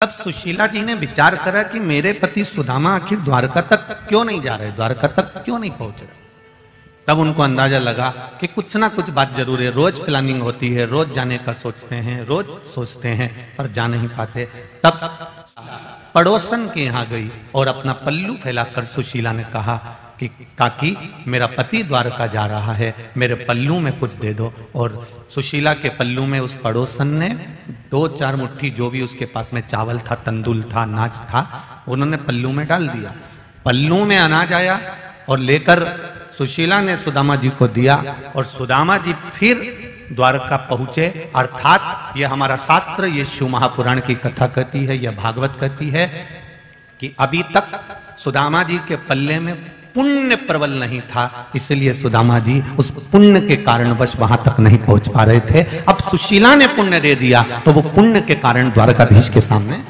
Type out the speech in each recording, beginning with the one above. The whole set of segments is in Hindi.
तब सुशीला जी ने विचार करा कि मेरे पति सुदामा आखिर द्वारका तक क्यों नहीं जा रहे, द्वारका तक क्यों नहीं पहुंच रहे। तब उनको अंदाजा लगा कि कुछ ना कुछ बात जरूर है, रोज प्लानिंग होती है, रोज जाने का सोचते हैं, रोज सोचते हैं पर जा नहीं पाते। तब पड़ोसन के यहाँ गई और अपना पल्लू फैलाकर सुशीला ने कहा कि काकी मेरा पति द्वारका जा रहा है, मेरे पल्लू में कुछ दे दो। और सुशीला के पल्लू में उस पड़ोसन ने 2-4 मुट्ठी जो भी उसके पास में चावल था, तंदुल था, अनाज था, उन्होंने पल्लू में डाल दिया। पल्लू में अनाज आया और लेकर सुशीला ने सुदामा जी को दिया और सुदामा जी फिर द्वारका पहुंचे। अर्थात ये हमारा शास्त्र, ये शिव महापुराण की कथा कहती है, यह भागवत कहती है कि अभी तक सुदामा जी के पल्ले में पुण्य प्रबल नहीं था, इसलिए सुदामा जी उस पुण्य के कारणवश वहां तक नहीं पहुंच पा रहे थे। अब सुशीला ने पुण्य दे दिया तो वो पुण्य के कारण द्वारकाधीश के सामने।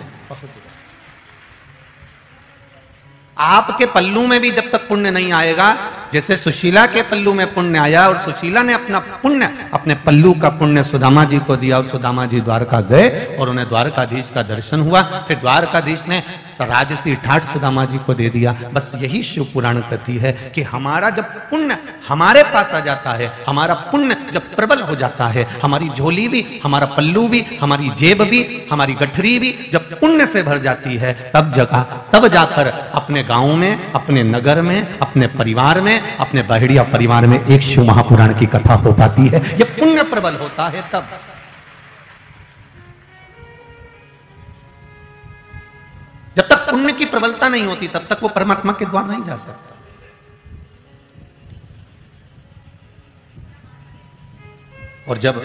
आपके पल्लू में भी जब तक पुण्य नहीं आएगा, जैसे सुशीला के पल्लू में पुण्य आया और सुशीला ने अपना पुण्य, अपने पल्लू का पुण्य सुदामा जी को दिया और सुदामा जी द्वारका गए और उन्हें द्वारकाधीश का दर्शन हुआ। फिर द्वारकाधीश ने राजसी ठाठ सुदामा जी को दे दिया। बस यही शिव पुराण कहती है कि हमारा जब पुण्य हमारे पास आ जाता है, हमारा पुण्य जब प्रबल हो जाता है, हमारी झोली भी, हमारा पल्लू भी, हमारी जेब भी, हमारी गठरी भी जब पुण्य से भर जाती है, तब जाकर अपने गांव में, अपने नगर में, अपने परिवार में, अपने बहड़िया परिवार में एक शिव महापुराण की कथा हो पाती है। यह पुण्य प्रबल होता है तब। जब तक पुण्य की प्रबलता नहीं होती तब तक वो परमात्मा के द्वार नहीं जा सकता। और जब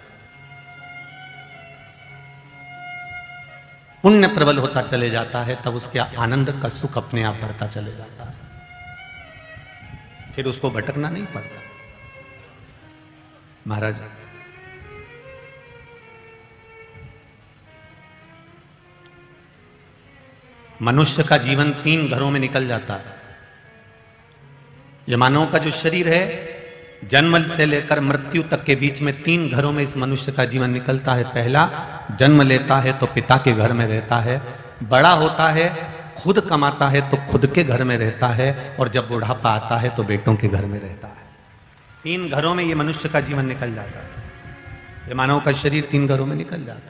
पुण्य प्रबल होता चले जाता है तब उसके आनंद का सुख अपने आप बढ़ता चले जाता है, फिर उसको भटकना नहीं पड़ता। महाराज, मनुष्य का जीवन 3 घरों में निकल जाता है। यह मानव का जो शरीर है, जन्म से लेकर मृत्यु तक के बीच में 3 घरों में इस मनुष्य का जीवन निकलता है। पहला, जन्म लेता है तो पिता के घर में रहता है, बड़ा होता है, खुद कमाता है तो खुद के घर में रहता है, और जब बुढ़ापा आता है तो बेटों के घर में रहता है। 3 घरों में ये मनुष्य का जीवन निकल जाता है। ये मानव का शरीर 3 घरों में निकल जाता है।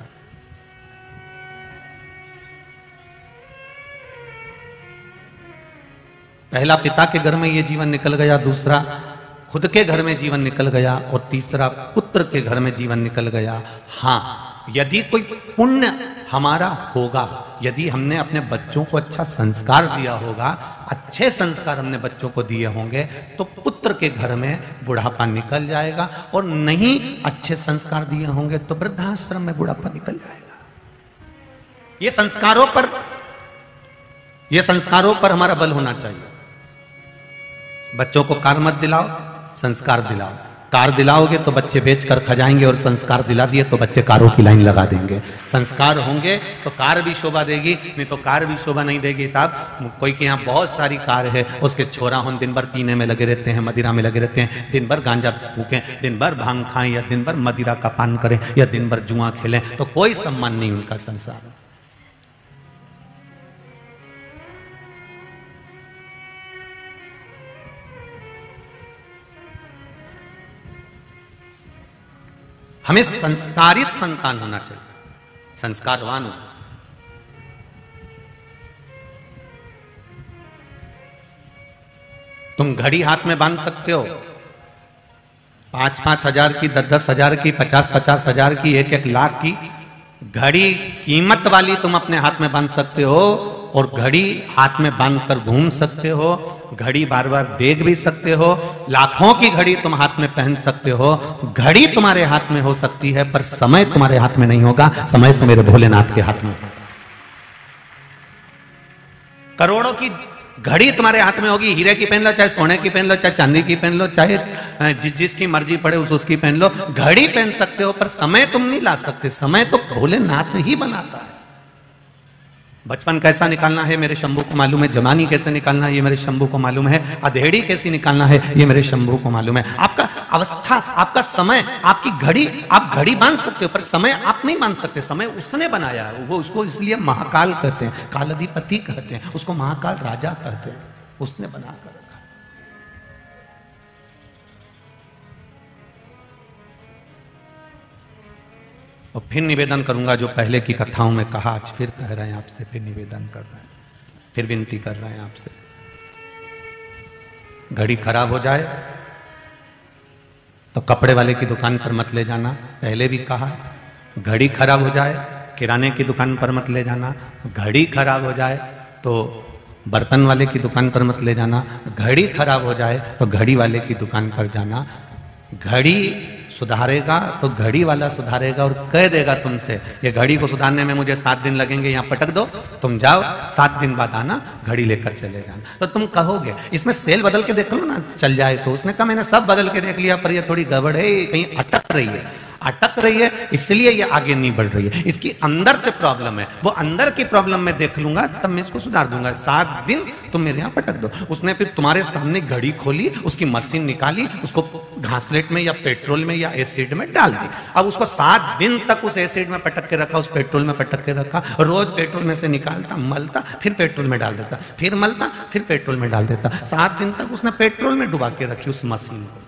पहला, पिता के घर में ये जीवन निकल गया, दूसरा खुद के घर में जीवन निकल गया, और तीसरा पुत्र के घर में जीवन निकल गया। हाँ, यदि कोई पुण्य हमारा होगा, यदि हमने अपने बच्चों को अच्छा संस्कार दिया होगा, अच्छे संस्कार हमने बच्चों को दिए होंगे, तो पुत्र के घर में बुढ़ापा निकल जाएगा, और नहीं अच्छे संस्कार दिए होंगे तो वृद्धाश्रम में बुढ़ापा निकल जाएगा। ये संस्कारों पर हमारा बल होना चाहिए। बच्चों को कार मत दिलाओ, संस्कार दिलाओ। कार दिलाओगे तो बच्चे बेचकर खा जाएंगे, और संस्कार दिला दिए तो बच्चे कारों की लाइन लगा देंगे। संस्कार होंगे तो कार भी शोभा देगी, नहीं तो कार भी शोभा नहीं देगी। साहब, कोई के यहाँ बहुत सारी कार है, उसके छोरा हों दिन भर पीने में लगे रहते हैं, मदिरा में लगे रहते हैं, दिन भर गांजा फूकें, दिन भर भांग खाएं, या दिन भर मदिरा का पान करें, या दिन भर जुआ खेलें, तो कोई सम्मान नहीं उनका संसार में। हमें संस्कारित संतान होना चाहिए, संस्कारवान हो। तुम घड़ी हाथ में बांध सकते हो, 5-5 हजार की, 10-10 हजार की, 50-50 हजार की, 1-1 लाख की घड़ी कीमत वाली तुम अपने हाथ में बांध सकते हो, और घड़ी हाथ में बांधकर घूम सकते हो, घड़ी बार बार देख भी सकते हो, लाखों की घड़ी तुम हाथ में पहन सकते हो। घड़ी तुम्हारे हाथ में हो सकती है, पर समय तुम्हारे हाथ में नहीं होगा। समय तो मेरे भोलेनाथ के हाथ में होगा। करोड़ों की घड़ी तुम्हारे हाथ में होगी, हीरे की पहन लो, चाहे सोने की पहन लो, चाहे चांदी की पहन लो, चाहे जिसकी मर्जी पड़े उसकी पहन लो। घड़ी पहन सकते हो, पर समय तुम नहीं ला सकते। समय तो भोलेनाथ ही बनाता है। बचपन कैसा निकालना है मेरे शंभू को मालूम है, जवानी कैसे निकालना है ये मेरे शंभू को मालूम है, अधेड़ी कैसी निकालना है ये मेरे शंभू को मालूम है। आपका अवस्था, आपका समय, आपकी घड़ी, आप घड़ी बांध सकते हो पर समय आप नहीं बांध सकते। समय उसने बनाया है, वो उसको इसलिए महाकाल कहते हैं, कालाधिपति कहते हैं, उसको महाकाल राजा कहते हैं, उसने बनाकर रखा। और फिर निवेदन करूंगा जो पहले की कथाओं में कहा, आज फिर कह रहे हैं आपसे, फिर निवेदन कर रहे हैं, फिर विनती कर रहे हैं आपसे। घड़ी खराब हो जाए तो कपड़े वाले की दुकान पर मत ले जाना, पहले भी कहा। घड़ी खराब हो जाए किराने की दुकान पर मत ले जाना। घड़ी खराब हो जाए तो बर्तन वाले की दुकान पर मत ले जाना। घड़ी खराब हो जाए तो घड़ी वाले की दुकान पर जाना। घड़ी सुधारेगा तो घड़ी वाला सुधारेगा और कह देगा तुमसे, ये घड़ी को सुधारने में मुझे 7 दिन लगेंगे, यहाँ पटक दो, तुम जाओ 7 दिन बाद आना, घड़ी लेकर चले जाना। तो तुम कहोगे इसमें सेल बदल के देख लो ना, चल जाए तो। उसने कहा मैंने सब बदल के देख लिया पर ये थोड़ी गड़बड़ है, कहीं अटक रही है, अटक रही है इसलिए ये आगे नहीं बढ़ रही है, इसकी अंदर से प्रॉब्लम है। वो अंदर की प्रॉब्लम में देख लूंगा तब मैं इसको सुधार दूंगा। 7 दिन तुम मेरे यहाँ पटक दो। उसने फिर तुम्हारे सामने घड़ी खोली, उसकी मशीन निकाली, उसको घासलेट में या पेट्रोल में या एसिड में डाल दी। अब उसको 7 दिन तक उस एसिड में पटक के रखा, उस पेट्रोल में पटक के रखा। रोज पेट्रोल में से निकालता, मलता, फिर पेट्रोल में डाल देता, फिर मलता, फिर पेट्रोल में डाल देता। 7 दिन तक उसने पेट्रोल में डुबा के रखी उस मशीन को।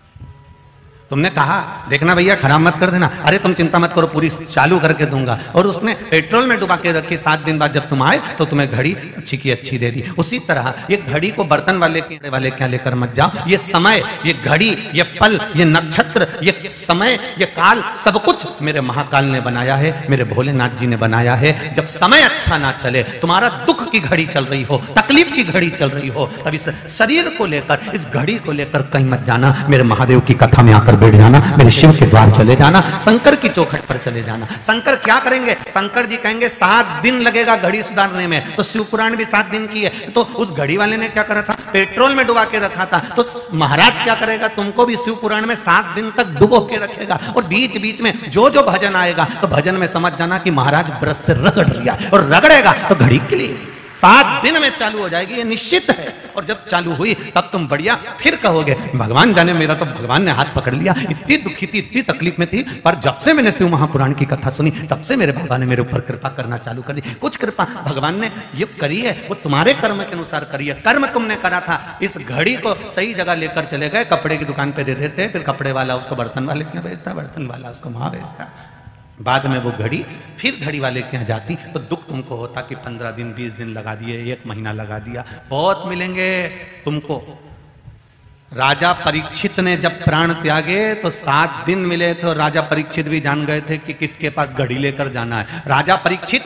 तुमने कहा देखना भैया खराब मत कर देना, अरे तुम चिंता मत करो पूरी चालू करके दूंगा, और उसने पेट्रोल में डुबा के रखी। 7 दिन बाद जब तुम आए तो तुम्हें घड़ी अच्छी की अच्छी दे दी। उसी तरह ये घड़ी को बर्तन वाले के क्या लेकर मत जाओ। ये समय, ये घड़ी, ये पल, ये नक्षत्र, ये समय, ये काल, सब कुछ मेरे महाकाल ने बनाया है, मेरे भोलेनाथ जी ने बनाया है। जब समय अच्छा ना चले, तुम्हारा दुख की घड़ी चल रही हो, तकलीफ की घड़ी चल रही हो, तब इस शरीर को लेकर, इस घड़ी को लेकर कहीं मत जाना। मेरे महादेव की कथा में आकर बैठ जाना, मेरे शिव के द्वार चले जाना, शंकर की चौखट पर चले जाना। शंकर क्या करेंगे? शंकर जी कहेंगे 7 दिन लगेगा घड़ी सुधारने में। तो शिव पुराण भी 7 दिन की है। तो उस घड़ी वाले ने क्या करा था? पेट्रोल में डुबा के रखा था। तो महाराज क्या करेगा? तुमको भी शिव पुराण में 7 दिन तक डुबो के रखेगा, और बीच बीच में जो जो भजन आएगा तो भजन में समझ जाना कि महाराज ब्रश से रगड़ लिया, और रगड़ेगा तो घड़ी के लिए 7 दिन में चालू हो जाएगी, ये निश्चित है। और जब चालू हुई तब तुम बढ़िया फिर कहोगे भगवान जाने, मेरा तो भगवान ने हाथ पकड़ लिया, इतनी दुखी थी, इतनी तकलीफ में थी, पर जब से मैंने शिव महापुराण की कथा सुनी तब से मेरे बाबा ने मेरे ऊपर कृपा करना चालू कर दी। कुछ कृपा भगवान ने ये करी है, वो तुम्हारे कर्म के अनुसार करी है। कर्म तुमने करा था, इस घड़ी को सही जगह लेकर चले गए, कपड़े की दुकान पे दे देते, फिर कपड़े वाला उसको बर्तन वाले के यहाँ भेजता, बर्तन वाला उसको वहां भेजता। बाद में वो घड़ी फिर घड़ी वाले के यहाँ जाती तो दुख तुमको होता कि 15 दिन 20 दिन लगा दिए, 1 महीना लगा दिया। बहुत मिलेंगे तुमको। राजा परीक्षित ने जब प्राण त्यागे तो 7 दिन मिले थे, और राजा परीक्षित भी जान गए थे कि किसके पास घड़ी लेकर जाना है। राजा परीक्षित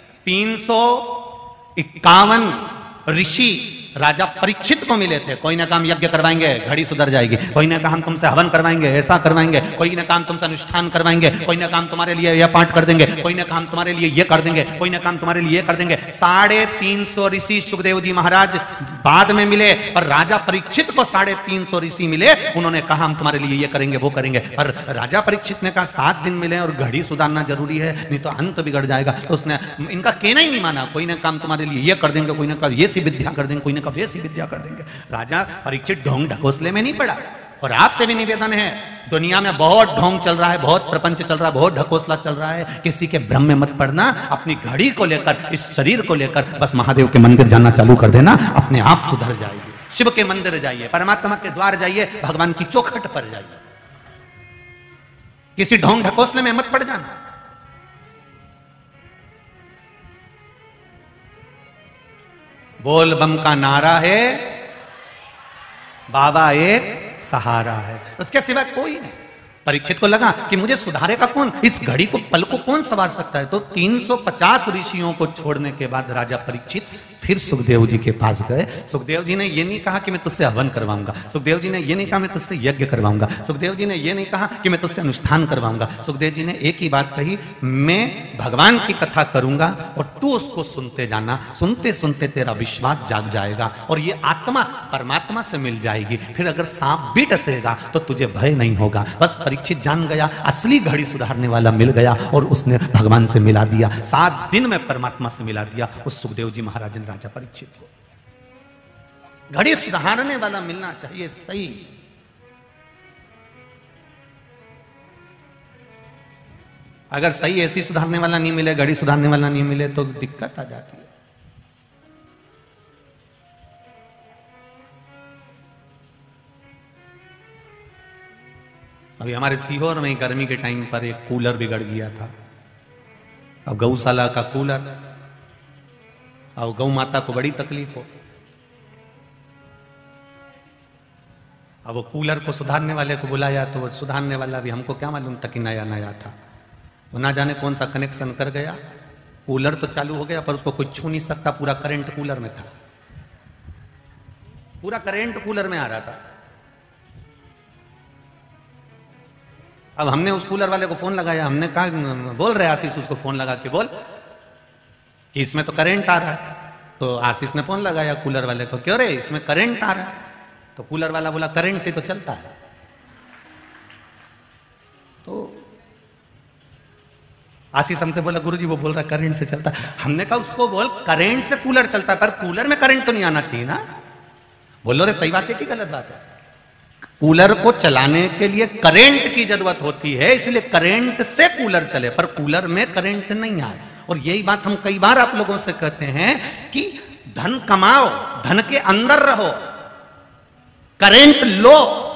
351 ऋषि राजा परीक्षित को मिले थे। कोई ने कहा हम यज्ञ करवाएंगे, घड़ी सुधर जाएगी। कोई ने कहा हम तुमसे हवन करवाएंगे, ऐसा करवाएंगे। कोई ने कहा हम तुमसे अनुष्ठान करवाएंगे। कोई ने कहा हम तुम्हारे लिए यह पाठ कर देंगे। कोई ने कहा हम तुम्हारे लिए ये कर देंगे। कोई ने कहा हम तुम्हारे लिए ये कर देंगे। 350 ऋषि सुखदेव जी महाराज बाद में मिले, पर राजा परीक्षित को 350 ऋषि मिले। उन्होंने कहा हम तुम्हारे लिए ये करेंगे, वो करेंगे। पर राजा परीक्षित ने कहा 7 दिन मिले और घड़ी सुधारना जरूरी है, नहीं तो अंत बिगड़ जाएगा। तो उसने इनका कहना ही नहीं माना। कोई ने कहा हम तुम्हारे लिए ये कर देंगे, कोई ने कहा ये सी विद्या कर देंगे, कोई ने कहा वैसी विद्या कर देंगे। राजा परीक्षित ढोंग ढकोसले में नहीं पड़ा। और आपसे भी निवेदन है, दुनिया में बहुत ढोंग चल रहा है, बहुत प्रपंच चल रहा है, बहुत ढकोसला चल रहा है, किसी के भ्रम में मत पड़ना। अपनी घड़ी को लेकर, इस शरीर को लेकर बस महादेव के मंदिर जाना चालू कर देना, अपने आप सुधर जाएगी। शिव के मंदिर जाइए, परमात्मा के द्वार जाइए, भगवान की चौखट पर जाइए, किसी ढोंग ढकोसले में मत पड़ जाना। बोल बम का नारा है, बाबा एक सहारा है, उसके सिवा कोई नहीं। परीक्षित को लगा कि मुझे सुधारेगा कौन, इस घड़ी को पल को कौन संवार सकता है। तो 350 ऋषियों को छोड़ने के बाद राजा परीक्षित फिर सुखदेव जी के पास गए। सुखदेव जी ने ये नहीं कहा कि मैं तुझसे हवन करवाऊंगा। सुखदेव जी ने ये नहीं कहा मैं तुझसे यज्ञ करवाऊंगा। सुखदेव जी ने ये नहीं कहा कि मैं तुझसे अनुष्ठान करवाऊंगा। सुखदेव जी ने एक ही बात कही, मैं भगवान की कथा करूंगा और तू उसको सुनते जाना, सुनते सुनते तेरा विश्वास जाग जाएगा और ये आत्मा परमात्मा से मिल जाएगी। फिर अगर सांप भी डसेगा तो तुझे भय नहीं होगा। बस परीक्षित जान गया, असली घड़ी सुधारने वाला मिल गया और उसने भगवान से मिला दिया। 7 दिन में परमात्मा से मिला दिया उस सुखदेव जी महाराज ने राजा परीक्षित को। घड़ी सुधारने वाला मिलना चाहिए सही। अगर सही एसी सुधारने वाला नहीं मिले, घड़ी सुधारने वाला नहीं मिले तो दिक्कत आ जाती है। अभी हमारे सीहोर में गर्मी के टाइम पर एक कूलर बिगड़ गया था। अब गौशाला का कूलर, अब गौ माता को बड़ी तकलीफ हो। अब वो कूलर को सुधारने वाले को बुलाया तो वो सुधारने वाला भी, हमको क्या मालूम था कि नया नया था, वो ना जाने कौन सा कनेक्शन कर गया। कूलर तो चालू हो गया पर उसको कोई छू नहीं सकता, पूरा करंट कूलर में था, पूरा करंट कूलर में आ रहा था। अब हमने उस कूलर वाले को फोन लगाया, हमने कहा, बोल रहे आशीष उसको फोन लगा के बोल कि इसमें तो करंट आ रहा है। तो आशीष ने फोन लगाया कूलर वाले को, क्यों रे इसमें करंट आ रहा है? तो कूलर वाला बोला करंट से तो चलता है। तो आशीष हमसे बोला गुरुजी वो बोल रहा करंट से चलता है। हमने कहा उसको बोल करंट से कूलर चलता है पर कूलर में करंट तो नहीं आना चाहिए ना। बोलो रे सही बात है कि गलत बात है? कूलर को चलाने के लिए करंट की जरूरत होती है, इसलिए करंट से कूलर चले पर कूलर में करंट नहीं आए। और यही बात हम कई बार आप लोगों से कहते हैं कि धन कमाओ, धन के अंदर रहो, करंट लो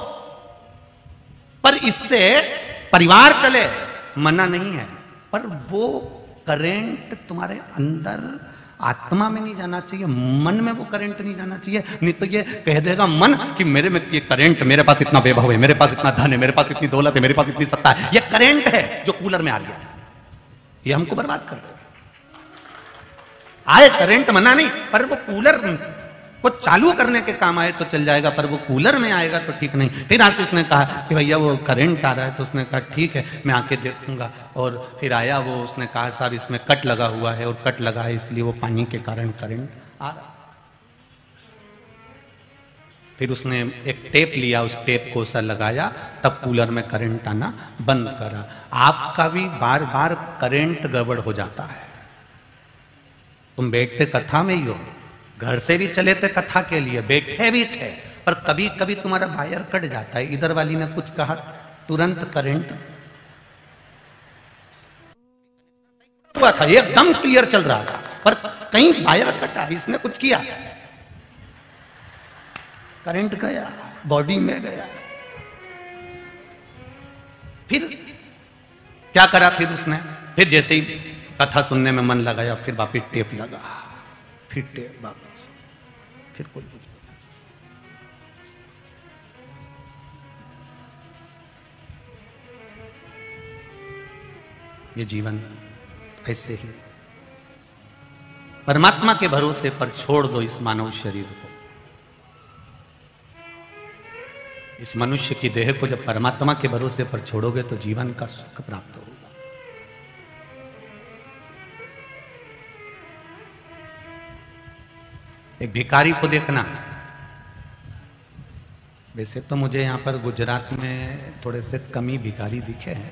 पर इससे परिवार चले, मना नहीं है, पर वो करंट तुम्हारे अंदर आत्मा में नहीं जाना चाहिए, मन में वो करंट नहीं जाना चाहिए। नहीं तो ये कह देगा मन कि मेरे में ये करंट, मेरे पास इतना वैभव है, मेरे पास इतना धन है, मेरे पास इतनी दौलत है, मेरे पास इतनी सत्ता है, ये करंट है जो कूलर में आ गया, ये हमको बर्बाद कर देगा। आए करंट मना नहीं, पर वो कूलर को चालू करने के काम आए तो चल जाएगा, पर वो कूलर में आएगा तो ठीक नहीं। फिर आशीष ने कहा कि भैया वो करंट आ रहा है, तो उसने कहा ठीक है मैं आके देखूंगा। और फिर आया वो, उसने कहा साहब इसमें कट लगा हुआ है और कट लगा है इसलिए वो पानी के कारण करंट आ रहा। फिर उसने एक टेप लिया, उस टेप को सर लगाया, तब कूलर में करंट आना बंद करा। आपका भी बार बार करंट गड़बड़ हो जाता है। तुम बैठते कथा में ही हो, घर से भी चले थे कथा के लिए, बैठे भी थे, पर कभी कभी तुम्हारा वायर कट जाता है। इधर वाली ने कुछ कहा, तुरंत करंट हुआ था, एकदम क्लियर चल रहा था, पर कहीं वायर कटा, इसने कुछ किया, करंट गया, बॉडी में गया। फिर क्या करा? फिर उसने फिर जैसे ही कथा सुनने में मन लगाया, फिर वापिस टेप लगा, फिर टेप वापस, फिर कोई कुछ। ये जीवन ऐसे ही परमात्मा के भरोसे पर छोड़ दो इस मानव शरीर को। इस मनुष्य की देह को जब परमात्मा के भरोसे पर छोड़ोगे तो जीवन का सुख प्राप्त होगा। एक भिखारी को देखना, वैसे तो मुझे यहां पर गुजरात में थोड़े से कमी भिखारी दिखे हैं।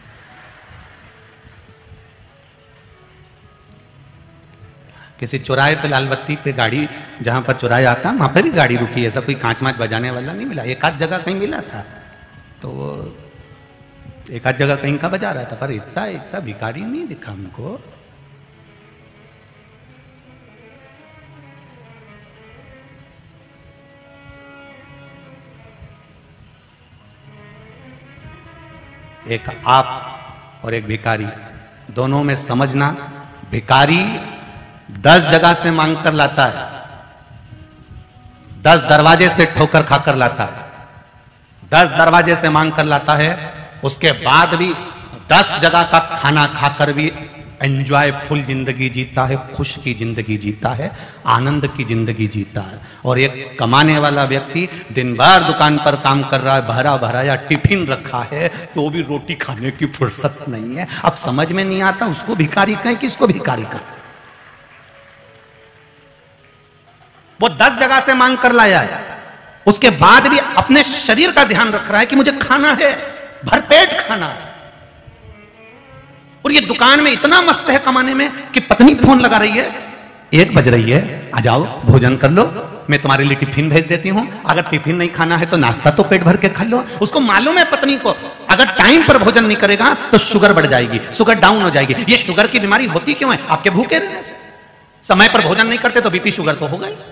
किसी चौराहे पे लाल बत्ती पे गाड़ी, जहां पर चौराहे आता वहां पर भी गाड़ी रुकी, ऐसा कोई कांच माच बजाने वाला नहीं मिला। एक आध जगह कहीं मिला था तो वो एक आध जगह कहीं का बजा रहा था, पर इतना भिखारी नहीं दिखा हमको। एक आप और एक भिखारी, दोनों में समझना, भिखारी 10 जगह से मांग कर लाता है, 10 दरवाजे से ठोकर खाकर लाता है, 10 दरवाजे से मांग कर लाता है, उसके बाद भी 10 जगह का खाना खाकर भी एंजॉय फुल जिंदगी जीता है, खुश की जिंदगी जीता है, आनंद की जिंदगी जीता है। और एक कमाने वाला व्यक्ति दिन भर दुकान पर काम कर रहा है, भरा भराया टिफिन रखा है, तो भी रोटी खाने की फुर्सत नहीं है। अब समझ में नहीं आता उसको भिखारी कहें कि इसको भिखारी कहें। वो 10 जगह से मांग कर लाया है, उसके बाद भी अपने शरीर का ध्यान रख रहा है कि मुझे खाना है, भरपेट खाना है। और ये दुकान में इतना मस्त है कमाने में कि पत्नी फोन लगा रही है, 1 बज रही है, आ जाओ भोजन कर लो, मैं तुम्हारे लिए टिफिन भेज देती हूं, अगर टिफिन नहीं खाना है तो नाश्ता तो पेट भर के खा लो। उसको मालूम है पत्नी को अगर टाइम पर भोजन नहीं करेगा तो शुगर बढ़ जाएगी, शुगर डाउन हो जाएगी। ये शुगर की बीमारी होती क्यों है? आपके भूखे रहने से। समय पर भोजन नहीं करते तो बीपी शुगर तो होगा ही।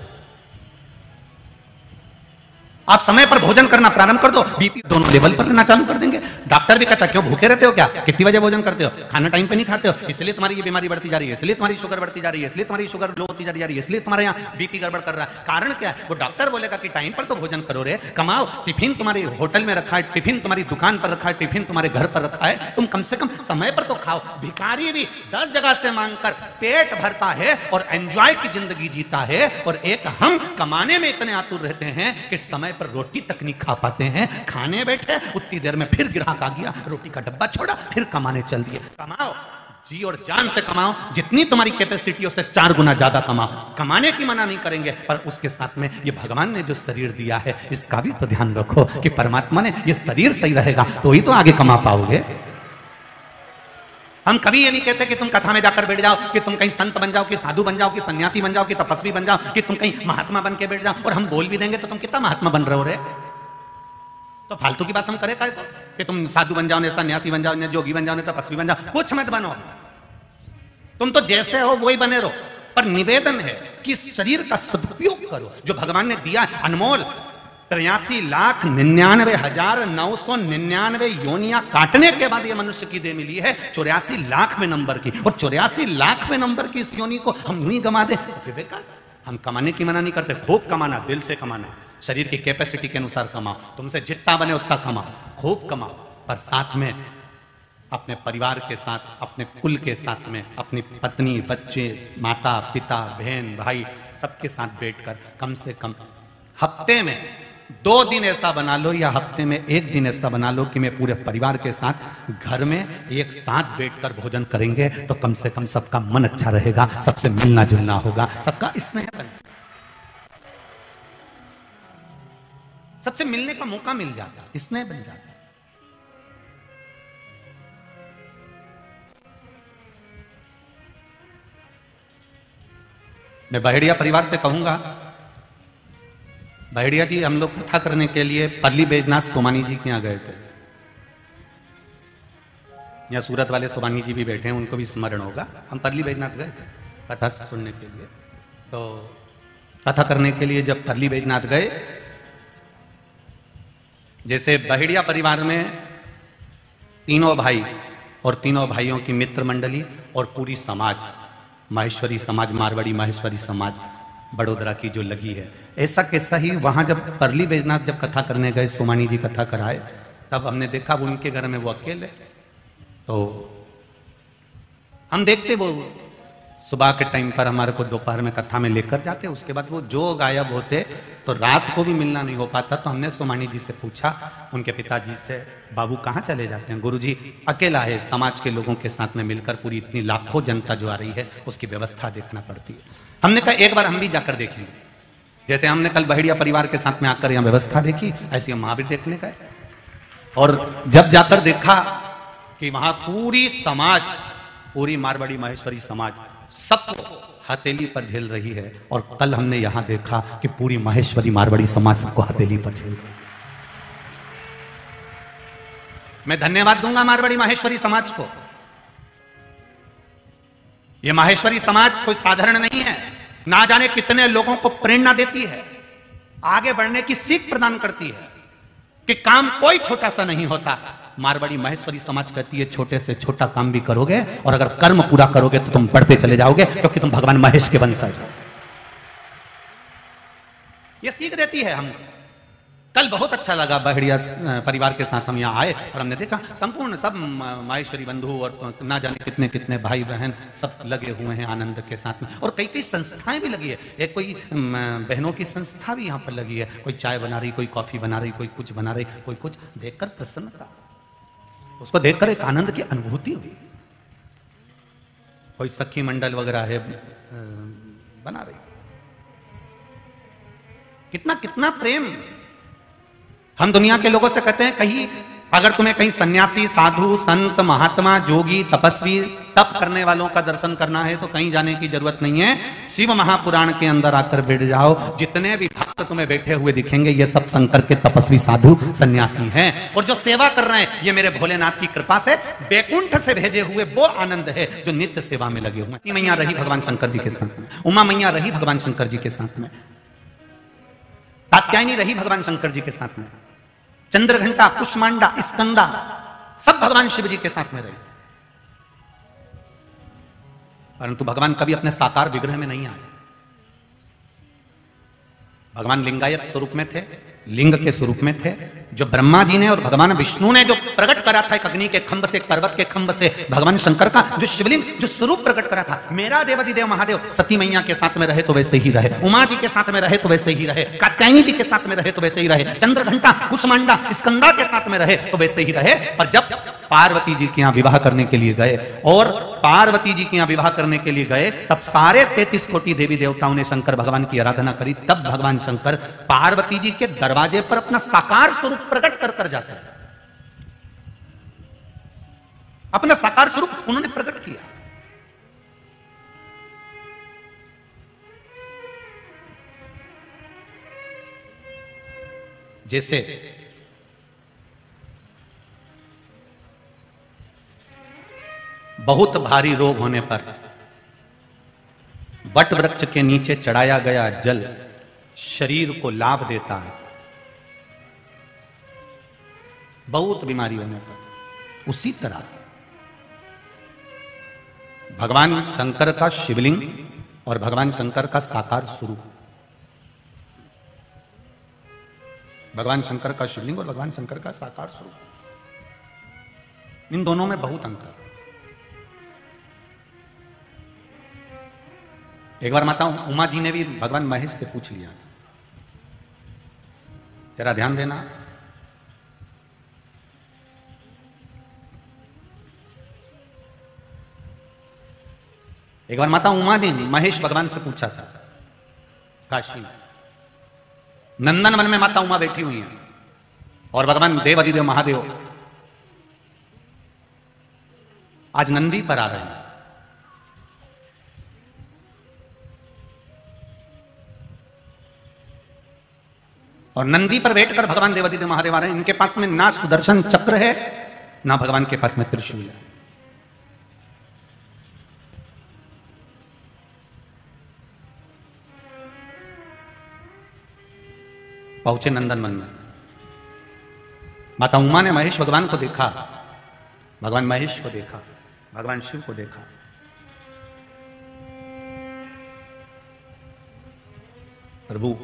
आप समय पर भोजन करना प्रारंभ कर दो, बीपी दोनों लेवल पर रहना चालू कर देंगे। डॉक्टर भी कहता है क्यों भूखे रहते हो, क्या कितनी बजे भोजन करते हो, खाना टाइम पे नहीं खाते हो, इसलिए तुम्हारी ये बीमारी बढ़ती जा रही है, इसलिए तुम्हारी शुगर बढ़ती जा रही है, इसलिए तुम्हारी शुगर लो होती जा रही है, इसलिए तुम्हारे यहाँ बीपी गड़बड़ कर रहा है। कारण क्या है? वो डॉक्टर बोलेगा कि टाइम पर तो भोजन करो रे, कमाओ, टिफिन तुम्हारी होटल में रखा है, टिफिन तुम्हारी दुकान पर रखा है, टिफिन तुम्हारे घर पर रखा है, तुम कम से कम समय पर तो खाओ। भिखारी भी 10 जगह से मांगकर पेट भरता है और एंजॉय की जिंदगी जीता है, और एक हम कमाने में इतने आतुर रहते हैं कि समय पर रोटी तक नहीं खा पाते हैं। खाने बैठे उतनी देर में फिर ग्राहक आ गया, रोटी का डब्बा छोड़ा, फिर कमाने चल दिए। कमाओ, जी और जान से कमाओ, जितनी तुम्हारी कैपेसिटी उससे 4 गुना ज्यादा कमाओ। कमाने की मना नहीं करेंगे, पर उसके साथ में ये भगवान ने जो शरीर दिया है इसका भी तो ध्यान रखो कि परमात्मा ने ये शरीर सही रहेगा तो ही तो आगे कमा पाओगे। हम कभी ये नहीं कहते कि तुम कथा में जाकर बैठ जाओ, कि तुम कहीं संत बन जाओ, कि साधु बन जाओ, कि सन्यासी बन जाओ, कि तपस्वी बन जाओ, कि तुम कहीं महात्मा बन के बैठ जाओ। और हम बोल भी देंगे तो तुम कितना महात्मा बन रहे हो रे, तो फालतू की बात हम करें कि तुम साधु बन जाओ, ने सन्यासी बन जाओ, ने जोगी बन जाओ, ने तपस्वी बन जाओ। कुछ मत बनो, तुम तो जैसे हो वही बने रहो। पर निवेदन है कि शरीर का सदुपयोग करो जो भगवान ने दिया है अनमोल। 83,99,999 योनियां काटने के बाद ये मनुष्य की देह मिली है 84 लाखवें नंबर की, और 84 लाखवें नंबर की इस योनि को हम यूं ही गंवा दें तो फिर बेकार। हम कमाने की मना नहीं करते, खूब कमाना, दिल से कमाना, शरीर की कैपेसिटी के अनुसार कमाओ, तुमसे जितना बने उतना कमाओ, खूब कमाओ, पर साथ में अपने परिवार के साथ, अपने कुल के साथ में, अपनी पत्नी, बच्चे, माता पिता, बहन भाई सबके साथ बैठकर कम से कम हफ्ते में 2 दिन ऐसा बना लो, या हफ्ते में 1 दिन ऐसा बना लो कि मैं पूरे परिवार के साथ घर में एक साथ बैठकर भोजन करेंगे, तो कम से कम सबका मन अच्छा रहेगा, सबसे मिलना जुलना होगा, सबका स्नेह बनेगा, सबसे मिलने का मौका मिल जाता, स्नेह बन जाता। मैं बहेड़िया परिवार से कहूंगा, बहेड़िया जी हम लोग कथा करने के लिए परली बैजनाथ सोमानी जी के यहाँ गए थे। यहाँ सूरत वाले सोमानी जी भी बैठे हैं, उनको भी स्मरण होगा। हम परली बैजनाथ गए थे कथा सुनने के लिए। तो कथा करने के लिए जब परली बैजनाथ गए, जैसे बहेड़िया परिवार में 3 भाई और 3 भाइयों की मित्र मंडली और पूरी समाज, माहेश्वरी समाज, मारवाड़ी माहेश्वरी समाज बड़ोदरा की जो लगी है, ऐसा कैसा ही वहां जब परली बैजनाथ जब कथा करने गए, सोमानी जी कथा कराए, तब हमने देखा वो उनके घर में वो अकेले। तो हम देखते वो सुबह के टाइम पर हमारे को दोपहर में कथा में लेकर जाते, उसके बाद वो जो गायब होते तो रात को भी मिलना नहीं हो पाता। तो हमने सोमानी जी से पूछा, उनके पिताजी से, बाबू कहाँ चले जाते हैं? गुरुजी अकेला है, समाज के लोगों के साथ में मिलकर पूरी इतनी लाखों जनता जो आ रही है उसकी व्यवस्था देखना पड़ती है। हमने कहा एक बार हम भी जाकर देखेंगे, जैसे हमने कल बहेड़िया परिवार के साथ में आकर यहाँ व्यवस्था देखी, ऐसी हम वहां भी देखने गए। और जब जाकर देखा कि वहां पूरी समाज, पूरी मारवाड़ी माहेश्वरी समाज सबको हथेली पर झेल रही है, और कल हमने यहां देखा कि पूरी माहेश्वरी मारवाड़ी समाज सबको हथेली पर झेल रही है। मैं धन्यवाद दूंगा मारवाड़ी माहेश्वरी समाज को। यह माहेश्वरी समाज कोई साधारण नहीं है, ना जाने कितने लोगों को प्रेरणा देती है, आगे बढ़ने की सीख प्रदान करती है कि काम कोई छोटा सा नहीं होता। मारवाड़ी माहेश्वरी समाज कहती है छोटे से छोटा काम भी करोगे और अगर कर्म पूरा करोगे तो तुम बढ़ते चले जाओगे, क्योंकि तुम भगवान महेश के वंशज हो। यह सीख देती है हम। कल बहुत अच्छा लगा, बहेड़िया परिवार के साथ हम यहाँ आए और हमने देखा संपूर्ण सब माहेश्वरी बंधु और ना जाने कितने कितने भाई बहन सब लगे हुए हैं आनंद के साथ में, और कई कई संस्थाएं भी लगी है। एक कोई बहनों की संस्था भी यहाँ पर लगी है, कोई चाय बना रही, कोई कॉफी बना रही, कोई कुछ बना रही, कोई कुछ। देखकर प्रसन्नता, उसको देखकर एक आनंद की अनुभूति हुई। कोई सखी मंडल वगैरह है बना रही। कितना कितना प्रेम। हम दुनिया के लोगों से कहते हैं कहीं अगर तुम्हें कहीं सन्यासी, साधु, संत, महात्मा, जोगी, तपस्वी, तप करने वालों का दर्शन करना है तो कहीं जाने की जरूरत नहीं है, शिव महापुराण के अंदर आकर बैठ जाओ। जितने भी भक्त तुम्हें बैठे हुए दिखेंगे ये सब शंकर के तपस्वी, साधु, सन्यासी हैं। और जो सेवा कर रहे हैं ये मेरे भोलेनाथ की कृपा से बैकुंठ से भेजे हुए वो आनंद है जो नित्य सेवा में लगे हुए। मैया रही भगवान शंकर जी के साथ में, उमा मैया रही भगवान शंकर जी के साथ में, कात्यायनी रही भगवान शंकर जी के साथ में, चंद्रघंटा, कुष्मांडा, स्कंदा सब भगवान शिव जी के साथ में रहे। परंतु भगवान कभी अपने साकार विग्रह में नहीं आए। भगवान लिंगायत स्वरूप में थे, लिंग के स्वरूप में थे। जो ब्रह्मा जी ने और भगवान विष्णु ने जो प्रकट करा था एक अग्नि के खंभ से, एक पर्वत के खंभ से, भगवान शंकर का जो शिवलिंग, जो स्वरूप प्रकट करा था, मेरा देवाधिदेव महादेव सती मैया के साथ में रहे तो वैसे ही रहे, उमा जी के साथ में रहे तो वैसे ही रहे, कात्यायनी जी के साथ में रहे तो वैसे ही रहे, चंद्रघंटा, कुष्मांडा, स्कंदा के साथ में रहे तो वैसे ही रहे। पर जब पार्वती जी के यहां विवाह करने के लिए गए और पार्वती जी के यहां विवाह करने के लिए गए, तब सारे 33 कोटि देवी देवताओं ने शंकर भगवान की आराधना करी। तब भगवान शंकर पार्वती जी के दरवाजे पर अपना साकार स्वरूप प्रकट कर कर जाते हैं। अपना साकार स्वरूप उन्होंने प्रकट किया। जैसे बहुत भारी रोग होने पर वट वृक्ष के नीचे चढ़ाया गया जल शरीर को लाभ देता है, बहुत बीमारी होने पर, उसी तरह भगवान शंकर का शिवलिंग और भगवान शंकर का साकार स्वरूप, भगवान शंकर का शिवलिंग और भगवान शंकर का साकार स्वरूप, इन दोनों में बहुत अंतर। एक बार माता उमा जी ने भी भगवान महेश से पूछ लिया, जरा ध्यान देना, एक बार माता उमा ने महेश भगवान से पूछा था काशी नंदन वन में, माता उमा बैठी हुई है और भगवान देव अधिदेव महादेव आज नंदी पर आ रहे हैं। और नंदी पर बैठकर भगवान देव अधिदेव महादेव आ रहे हैं। इनके पास में ना सुदर्शन चक्र है ना भगवान के पास में त्रिशूल है। पहुंचे नंदनवन में, माता उमा ने महेश भगवान को देखा, भगवान महेश को देखा, भगवान शिव को देखा। प्रभु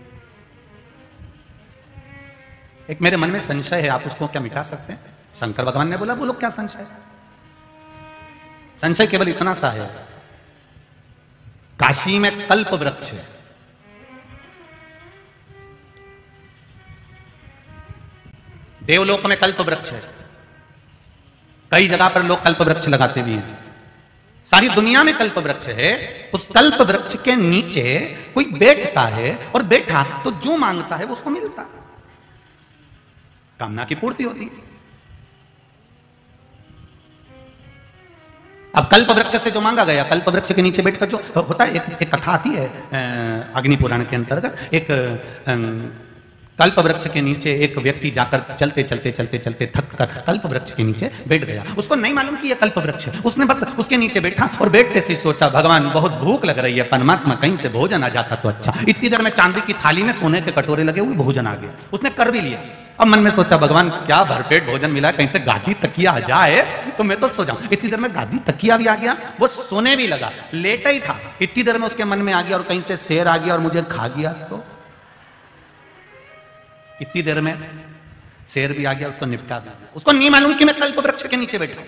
एक मेरे मन में संशय है, आप उसको क्या मिटा सकते हैं? शंकर भगवान ने बोला बोलो क्या संशय? संशय केवल इतना सा है, काशी में कल्प वृक्ष है, देवलोक में कल्प वृक्ष है, कई जगह पर लोग कल्प वृक्ष लगाते भी हैं, सारी दुनिया में कल्प वृक्ष है। उस कल्प वृक्ष के नीचे कोई बैठता है और बैठा तो जो मांगता है वो उसको मिलता है, कामना की पूर्ति होती है। अब कल्प वृक्ष से जो मांगा गया, कल्प वृक्ष के नीचे बैठकर जो होता है, एक कथा आती है अग्नि पुराण के अंतर्गत, एक कल्प वृक्ष के नीचे एक व्यक्ति जाकर चलते चलते चलते चलते थक कर कल्प वृक्ष के नीचे बैठ गया। उसको नहीं मालूम कि यह कल्प वृक्ष है, उसने बस उसके नीचे बैठा और बैठते से सोचा भगवान बहुत भूख लग रही है, परमात्मा कहीं से भोजन आ जाता तो अच्छा। इतनी देर में चांदी की थाली में सोने के कटोरे लगे हुए भोजन आ गया, उसने कर भी लिया। अब मन में सोचा भगवान क्या भरपेट भोजन मिला, कहीं से गादी तकिया आ जाए तो मैं तो सो जाऊं। इतनी देर में गादी तकिया भी आ गया, वो सोने भी लगा, लेटा ही था। इतनी देर में उसके मन में आ गया और कहीं से शेर आ गया और मुझे खा गया तो। इतनी देर में शेर भी आ गया, उसको निपटा दिया। उसको नहीं मालूम कि मैं कल्प वृक्ष के नीचे बैठा हूं।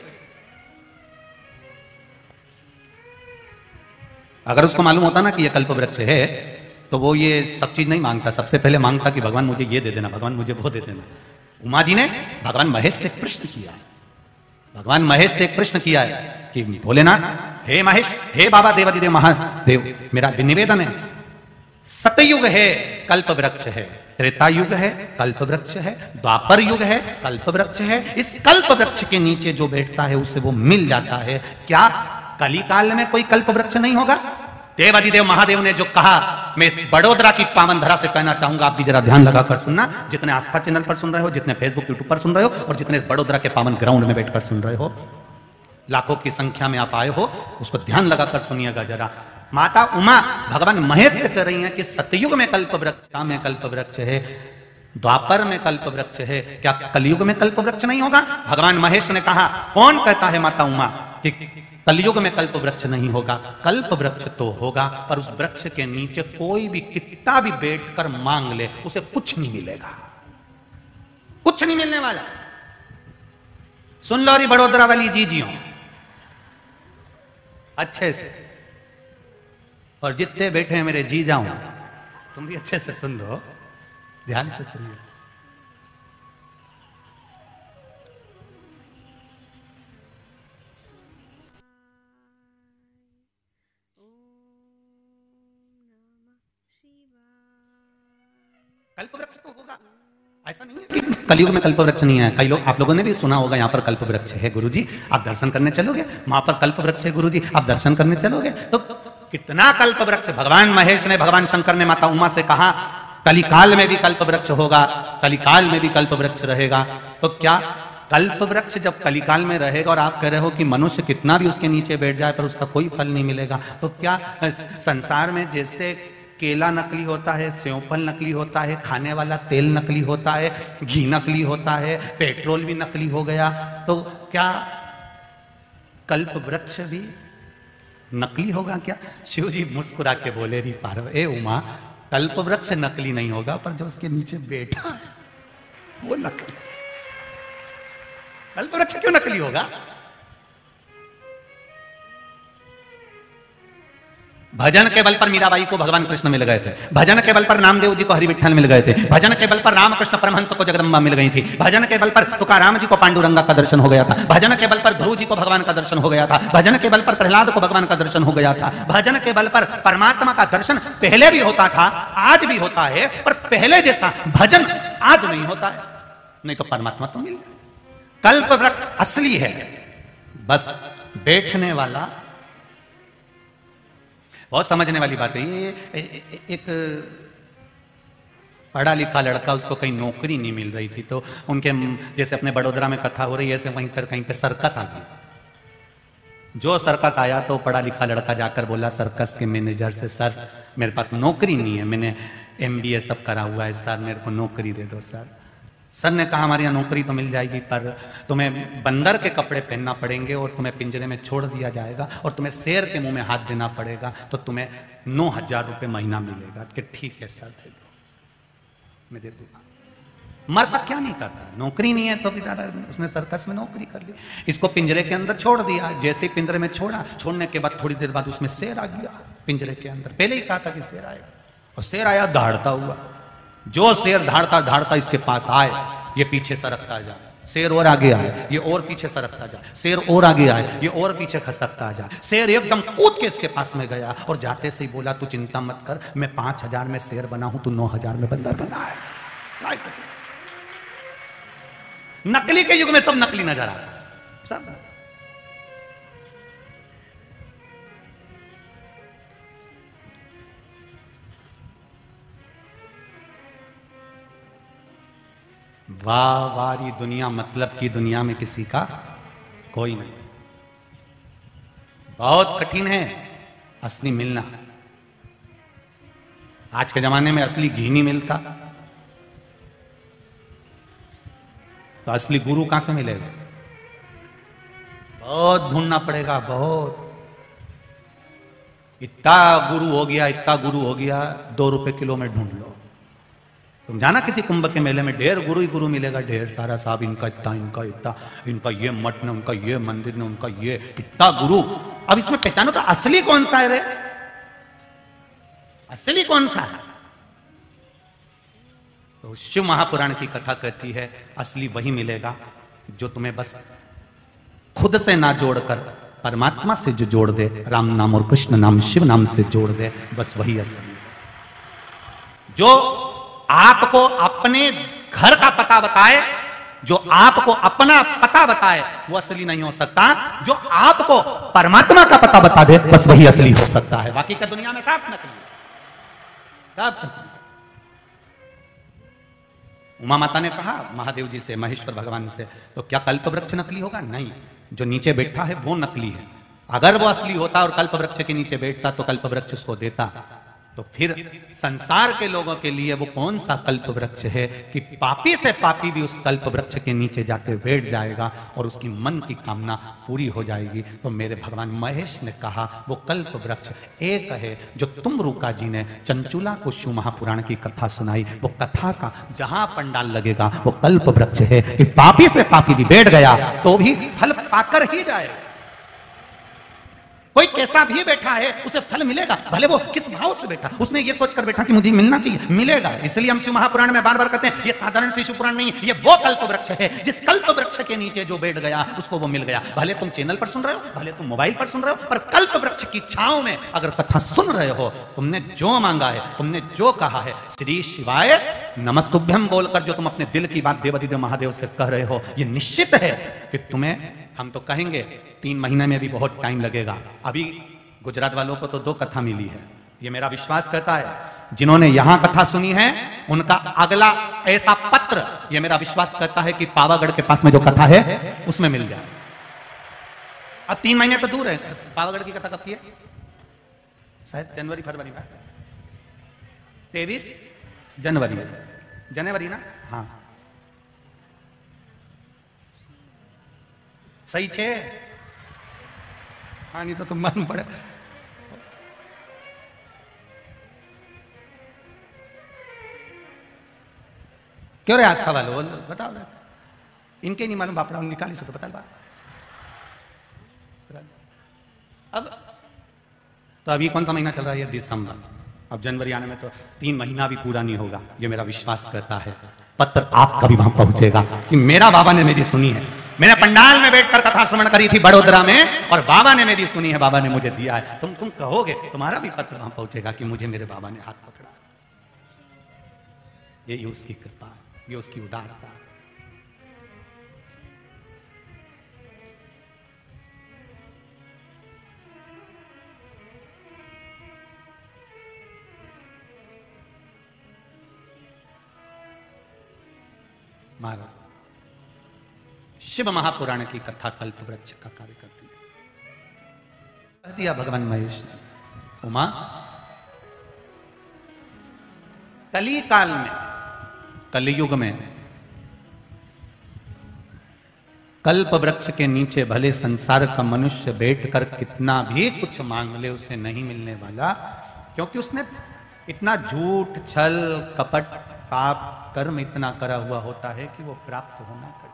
अगर उसको मालूम होता ना कि यह कल्प वृक्ष है तो वो ये सब चीज नहीं मांगता, सबसे पहले मांगता कि भगवान मुझे ये दे देना, भगवान मुझे वो दे देना। उमा जी ने भगवान महेश से प्रश्न किया, भगवान महेश से एक प्रश्न किया है कि भोलेनाथ, हे महेश, हे बाबा देवाधिदेव महादेव, मेरा निवेदन है सतयुग है, कल्प वृक्ष है, त्रेता युग है, कल्प वृक्ष है, द्वापर युग है, कल्प वृक्ष है। इस कल्प वृक्ष के नीचे जो बैठता है उसे वो मिल जाता है। क्या कली काल में कोई कल्प वृक्ष नहीं होगा? देवादिदेव महादेव ने जो कहा, मैं इस बड़ोदरा की पावन धरा से कहना चाहूंगा, आप भी जरा ध्यान लगाकर सुनना, जितने आस्था चैनल पर सुन रहे हो, जितने फेसबुक यूट्यूब पर सुन रहे हो, और जितने इस बड़ोदरा के पावन ग्राउंड में बैठकर सुन रहे हो, लाखों की संख्या में आप आए हो, उसको ध्यान लगाकर सुनिएगा जरा। माता उमा भगवान महेश से कह रही हैं कि सतयुग में कल्प वृक्ष, में कल्प वृक्ष है, द्वापर में कल्प वृक्ष है, क्या कलयुग में कल्प वृक्ष नहीं होगा? भगवान महेश ने कहा, कौन कहता है माता उमा कि कलयुग में कल्प वृक्ष नहीं होगा? कल्प वृक्ष तो होगा, पर उस वृक्ष के नीचे कोई भी कितना भी बैठकर मांग ले, उसे कुछ नहीं मिलेगा, कुछ नहीं मिलने वाला। सुन लो री बड़ोदरा वाली जीजियों अच्छे से, और जितने बैठे हैं मेरे जी जाऊं, तुम भी अच्छे से सुन लो, ध्यान से सुनिए। कल्प वृक्ष तो होगा, ऐसा नहीं है कि कलयुग में कल्प वृक्ष नहीं है। कई लोग, आप लोगों ने भी सुना होगा, यहाँ पर कल्प वृक्ष है गुरुजी, आप दर्शन करने चलोगे, वहां पर कल्प वृक्ष है गुरुजी, आप दर्शन करने चलोगे। तो कितना कल्प वृक्ष? भगवान महेश ने, भगवान शंकर ने माता उमा से कहा, कलिकाल में भी कल्प वृक्ष होगा, कलिकाल में भी कल्प वृक्ष रहेगा। तो क्या कल्प वृक्ष जब कलिकाल में रहेगा, और आप कह रहे हो कि मनुष्य कितना भी उसके नीचे बैठ जाए पर उसका कोई फल नहीं मिलेगा, तो क्या संसार में जैसे केला नकली होता है, सेवफल नकली होता है, खाने वाला तेल नकली होता है, घी नकली होता है, पेट्रोल भी नकली हो गया, तो क्या कल्प वृक्ष भी नकली होगा क्या? शिव जी मुस्कुरा के बोले, री पार्वती, उमा, कल्प वृक्ष नकली नहीं होगा, पर जो उसके नीचे बैठा है वो नकली। कल्प वृक्ष क्यों नकली होगा? भजन के बल पर मीराबाई को भगवान कृष्ण मिल गए थे, भजन के बल पर नामदेव जी को हरि विठ्ठल मिल गए थे, भजन के बल पर रामकृष्ण परमहंस को जगदम्बा मिल गई थी, भजन के बल पर तुकाराम जी को पांडुरंगा का दर्शन हो गया था, भजन के बल पर ध्रुव जी को भगवान का दर्शन हो गया था, भजन के बल पर प्रहलाद को भगवान का दर्शन हो गया था, भजन के बल पर परमात्मा का दर्शन पहले भी होता था, आज भी होता है, पर पहले जैसा भजन आज नहीं होता है, नहीं तो परमात्मा तो मिल गया। कल्प वृक्ष असली है, बस बैठने वाला। बहुत समझने वाली बात है ये। एक पढ़ा लिखा लड़का, उसको कहीं नौकरी नहीं मिल रही थी, तो उनके जैसे अपने बड़ोदरा में कथा हो रही है, ऐसे वहीं पर कहीं पे सर्कस आ गया। जो सर्कस आया तो पढ़ा लिखा लड़का जाकर बोला सर्कस के मैनेजर से, सर मेरे पास नौकरी नहीं है, मैंने MBA सब करा हुआ है सर, मेरे को नौकरी दे दो सर। सर ने कहा हमारे यहाँ नौकरी तो मिल जाएगी, पर तुम्हें बंदर के कपड़े पहनना पड़ेंगे और तुम्हें पिंजरे में छोड़ दिया जाएगा और तुम्हें शेर के मुंह में हाथ देना पड़ेगा, तो तुम्हें 9,000 रुपये महीना मिलेगा। कि ठीक है सर, दे दो, मैं दे दूंगा। मरता क्या नहीं करता, नौकरी नहीं है तो बेचारा उसने सर्कस में नौकरी कर ली। इसको पिंजरे के अंदर छोड़ दिया, जैसे ही पिंजरे में छोड़ा, छोड़ने के बाद थोड़ी देर बाद उसमें शेर आ गया पिंजरे के अंदर। पहले ही कहा था कि शेर आएगा, और शेर आया दहाड़ता हुआ। जो शेर धाड़ता धाड़ता इसके पास आए, ये पीछे सरकता जाए, शेर और आगे आए, ये और पीछे सरकता जाए, शेर और आगे आए, ये और पीछे खसकता जाए। शेर एकदम कूद के इसके पास में गया और जाते से ही बोला, तू चिंता मत कर, मैं 5,000 में शेर बना हूं, तू 9,000 में बंदर बना है। नकली के युग में सब नकली नजर आता है, सब। वाह वारी दुनिया, मतलब की दुनिया में किसी का कोई नहीं। बहुत कठिन है असली मिलना। आज के जमाने में असली घी नहीं मिलता, तो असली गुरु कहां से मिलेगा? बहुत ढूंढना पड़ेगा, बहुत। इतना गुरु हो गया, इतना गुरु हो गया, 2 रुपए किलो में ढूंढ लो। तुम जाना किसी कुंभ के मेले में, ढेर गुरु ही गुरु मिलेगा, ढेर सारा। साहब इनका इतना, इनका इतना, इनका ये मठ ने, उनका ये मंदिर ने, उनका ये इतना गुरु। अब इसमें पहचानो तो असली कौन सा है रे? असली कौन सा है? तो शिव महापुराण की कथा कहती है, असली वही मिलेगा जो तुम्हें बस खुद से ना जोड़कर परमात्मा से जो जोड़ दे, राम नाम और कृष्ण नाम, शिव नाम से जोड़ दे, बस वही असली। जो आपको अपने घर का पता बताए, जो आपको अपना पता बताए, वो असली नहीं हो सकता। जो आपको परमात्मा का पता बता दे, बस वही असली हो सकता है। बाकी का दुनिया में साफ नकली, साफ नकली। उमा माता ने कहा महादेव जी से, महेश्वर भगवान से, तो क्या कल्प वृक्ष नकली होगा? नहीं, जो नीचे बैठा है वो नकली है। अगर वो असली होता और कल्प वृक्ष के नीचे बैठता तो कल्प वृक्ष उसको देता। तो फिर संसार के लोगों के लिए वो कौन सा कल्प वृक्ष है कि पापी से पापी भी उस कल्प वृक्ष के नीचे जाकर बैठ जाएगा और उसकी मन की कामना पूरी हो जाएगी। तो मेरे भगवान महेश ने कहा वो कल्प वृक्ष एक है जो तुम रूका जी ने चंचुला को शिव महापुराण की कथा सुनाई। वो कथा का जहां पंडाल लगेगा वो कल्प वृक्ष है कि पापी से पापी भी बैठ गया तो भी फल पाकर ही जाएगा। कोई कैसा भी बैठा है उसे फल मिलेगा, भले वो किस भाव से बैठा। उसने ये सोचकर बैठा कि मुझे मिलना चाहिए, मिलेगा। इसलिए हम शिव महापुराण में बार बार कहते हैं ये साधारण शिव पुराण नहीं है, ये वो कल्प वृक्ष है जिस कल्प वृक्ष के नीचे जो बैठ गया उसको वो मिल गया। भले तुम चैनल पर सुन रहे हो, भले तुम मोबाइल पर सुन रहे हो, पर कल्प वृक्ष की छांव में अगर कथा सुन रहे हो, तुमने जो मांगा है, तुमने जो कहा है, श्री शिवाय नमस्तुभ्यम बोलकर जो तुम अपने दिल की बात देवाधिदेव महादेव से कह रहे हो, ये निश्चित है कि तुम्हें, हम तो कहेंगे 3 महीने में भी बहुत टाइम लगेगा। अभी गुजरात वालों को तो 2 कथा मिली है, ये मेरा विश्वास करता है। जिन्होंने यहां कथा सुनी है उनका अगला ऐसा पत्र, ये मेरा विश्वास करता है कि पावागढ़ के पास में जो कथा है उसमें मिल जाए। अब 3 महीने तो दूर है। पावागढ़ की कथा कब की है? शायद जनवरी फरवरी में, 23 जनवरी है, जनवरी ना? हाँ सही छे। हाँ नहीं तो तुम मन पड़े। क्यों रे आस्था वालों बोल बताओ रे, इनके नहीं मालूम बापड़ा निकाली सो तो बता बात। अब तो अभी कौन सा महीना चल रहा है? दिसंबर। अब जनवरी आने में तो 3 महीना भी पूरा नहीं होगा, ये मेरा विश्वास करता है। पत्र आपका भी वहां पहुंचेगा कि मेरा बाबा ने मेरी सुनी है। मैंने पंडाल में बैठकर कथा श्रवण करी थी बड़ोदरा में और बाबा ने मेरी सुनी है, बाबा ने मुझे दिया है। तुम कहोगे, तुम्हारा भी पत्र वहां पहुंचेगा कि मुझे मेरे बाबा ने हाथ पकड़ा। ये उसकी कृपा, ये उसकी उदारता। महाराज शिव महापुराण की कथा कल्प वृक्ष का कार्य करती है। कह दिया भगवान महेश ने, उमा कली काल में, कलयुग में कल्प वृक्ष के नीचे भले संसार का मनुष्य बैठकर कितना भी कुछ मांग ले उसे नहीं मिलने वाला, क्योंकि उसने इतना झूठ छल कपट पाप कर्म इतना करा हुआ होता है कि वो प्राप्त होना कठिन।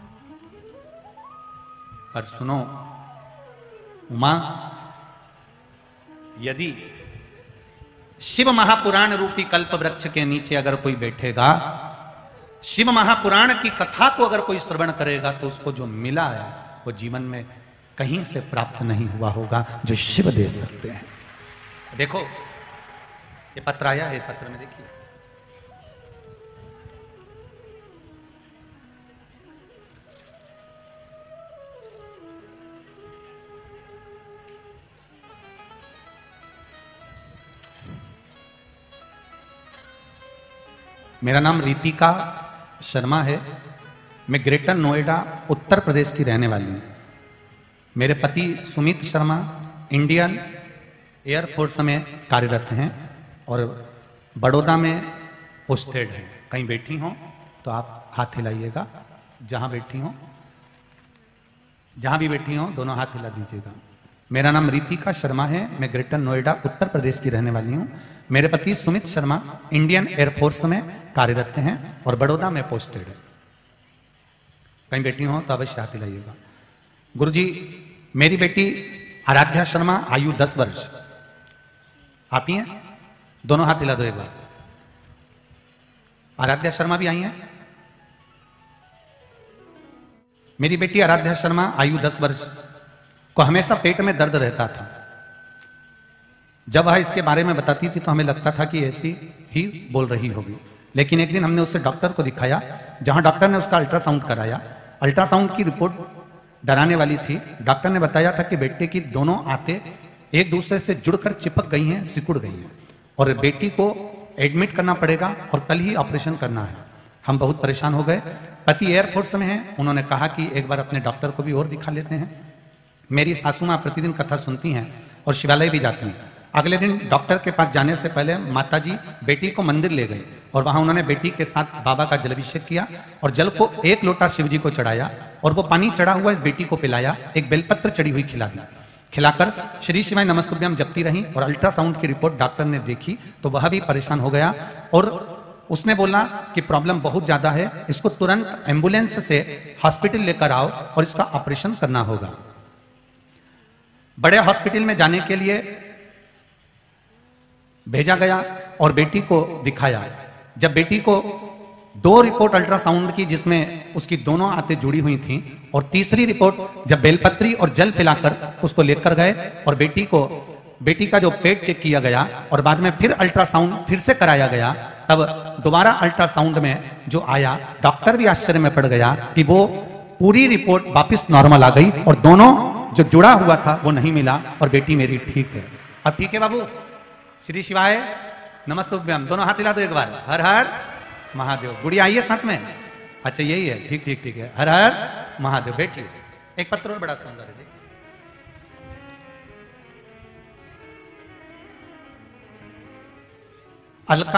पर सुनो उमा, यदि शिव महापुराण रूपी कल्प वृक्ष के नीचे अगर कोई बैठेगा, शिव महापुराण की कथा को अगर कोई श्रवण करेगा, तो उसको जो मिला है वो जीवन में कहीं से प्राप्त नहीं हुआ होगा जो शिव दे सकते हैं। देखो ये पत्र आया है, पत्र में देखिए, मेरा नाम रितिका शर्मा है। मैं ग्रेटर नोएडा उत्तर प्रदेश की रहने वाली हूँ। मेरे पति सुमित शर्मा इंडियन एयरफोर्स में कार्यरत हैं और बड़ौदा में पोस्टेड हैं। कहीं बैठी हों तो आप हाथ हिलाइएगा, जहाँ बैठी हों, जहाँ भी बैठी हों दोनों हाथ हिला दीजिएगा। मेरा नाम रितिका शर्मा है, मैं ग्रेटर नोएडा उत्तर प्रदेश की रहने वाली हूँ। मेरे पति सुमित शर्मा इंडियन एयरफोर्स में कार्यरत हैं और बड़ौदा में पोस्टेड है। कहीं बेटी हो तो अवश्य हाथ हिलाइएगा। गुरुजी, मेरी बेटी आराध्या शर्मा, आयु 10 वर्ष। आप ही हैं? दोनों हाथ हिला दो एक बार। आराध्या शर्मा भी आई हैं? मेरी बेटी आराध्या शर्मा, आयु 10 वर्ष, को हमेशा पेट में दर्द रहता था। जब वह इसके बारे में बताती थी तो हमें लगता था कि ऐसी ही बोल रही होगी, लेकिन एक दिन हमने उससे डॉक्टर को दिखाया, जहां डॉक्टर ने उसका अल्ट्रासाउंड कराया। अल्ट्रासाउंड की रिपोर्ट डराने वाली थी। डॉक्टर ने बताया था कि बेटे की दोनों आंतें एक दूसरे से जुड़कर चिपक गई हैं, सिकुड़ गई हैं, और बेटी को एडमिट करना पड़ेगा और कल ही ऑपरेशन करना है। हम बहुत परेशान हो गए। पति एयरफोर्स में हैं, उन्होंने कहा कि एक बार अपने डॉक्टर को भी और दिखा लेते हैं। मेरी सासू माँ प्रतिदिन कथा सुनती हैं और शिवालय भी जाती हैं। अगले दिन डॉक्टर के पास जाने से पहले माताजी बेटी को मंदिर ले गए और वहां उन्होंने बेटी के साथ बाबा का जलाभिषेक किया और जल को एक लोटा शिव जी को चढ़ाया और वो पानी चढ़ा हुआ इस बेटी को पिलाया, एक बेलपत्र चढ़ी हुई खिला दी। खिलाकर श्री शिवाय नमस्तुभ्यम जपती रही और अल्ट्रासाउंड की रिपोर्ट डॉक्टर ने देखी तो वह भी परेशान हो गया और उसने बोला कि प्रॉब्लम बहुत ज्यादा है, इसको तुरंत एम्बुलेंस से हॉस्पिटल लेकर आओ और इसका ऑपरेशन करना होगा। बड़े हॉस्पिटल में जाने के लिए भेजा गया और बेटी को दिखाया। जब बेटी को 2 रिपोर्ट अल्ट्रासाउंड की जिसमें उसकी दोनों आंतें जुड़ी हुई थीं और तीसरी रिपोर्ट जब बेलपत्री और जल पिलाकर उसको लेकर गए और बेटी का जो पेट चेक किया गया और बाद में फिर अल्ट्रासाउंड फिर से कराया गया, तब दोबारा अल्ट्रासाउंड में जो आया, डॉक्टर भी आश्चर्य में पड़ गया कि वो पूरी रिपोर्ट वापस नॉर्मल आ गई और दोनों जो जुड़ा हुआ था वो नहीं मिला और बेटी मेरी ठीक है। अब ठीक है बाबू, श्री शिवाय नमस्तुभ्यम, दोनों हाथ हिला दो एक बार, हर हर महादेव। गुड़िया आइए साथ में, अच्छा यही है, ठीक ठीक ठीक है, हर हर महादेव। बैठिए, एक पत्र और बड़ा सुंदर है। अलका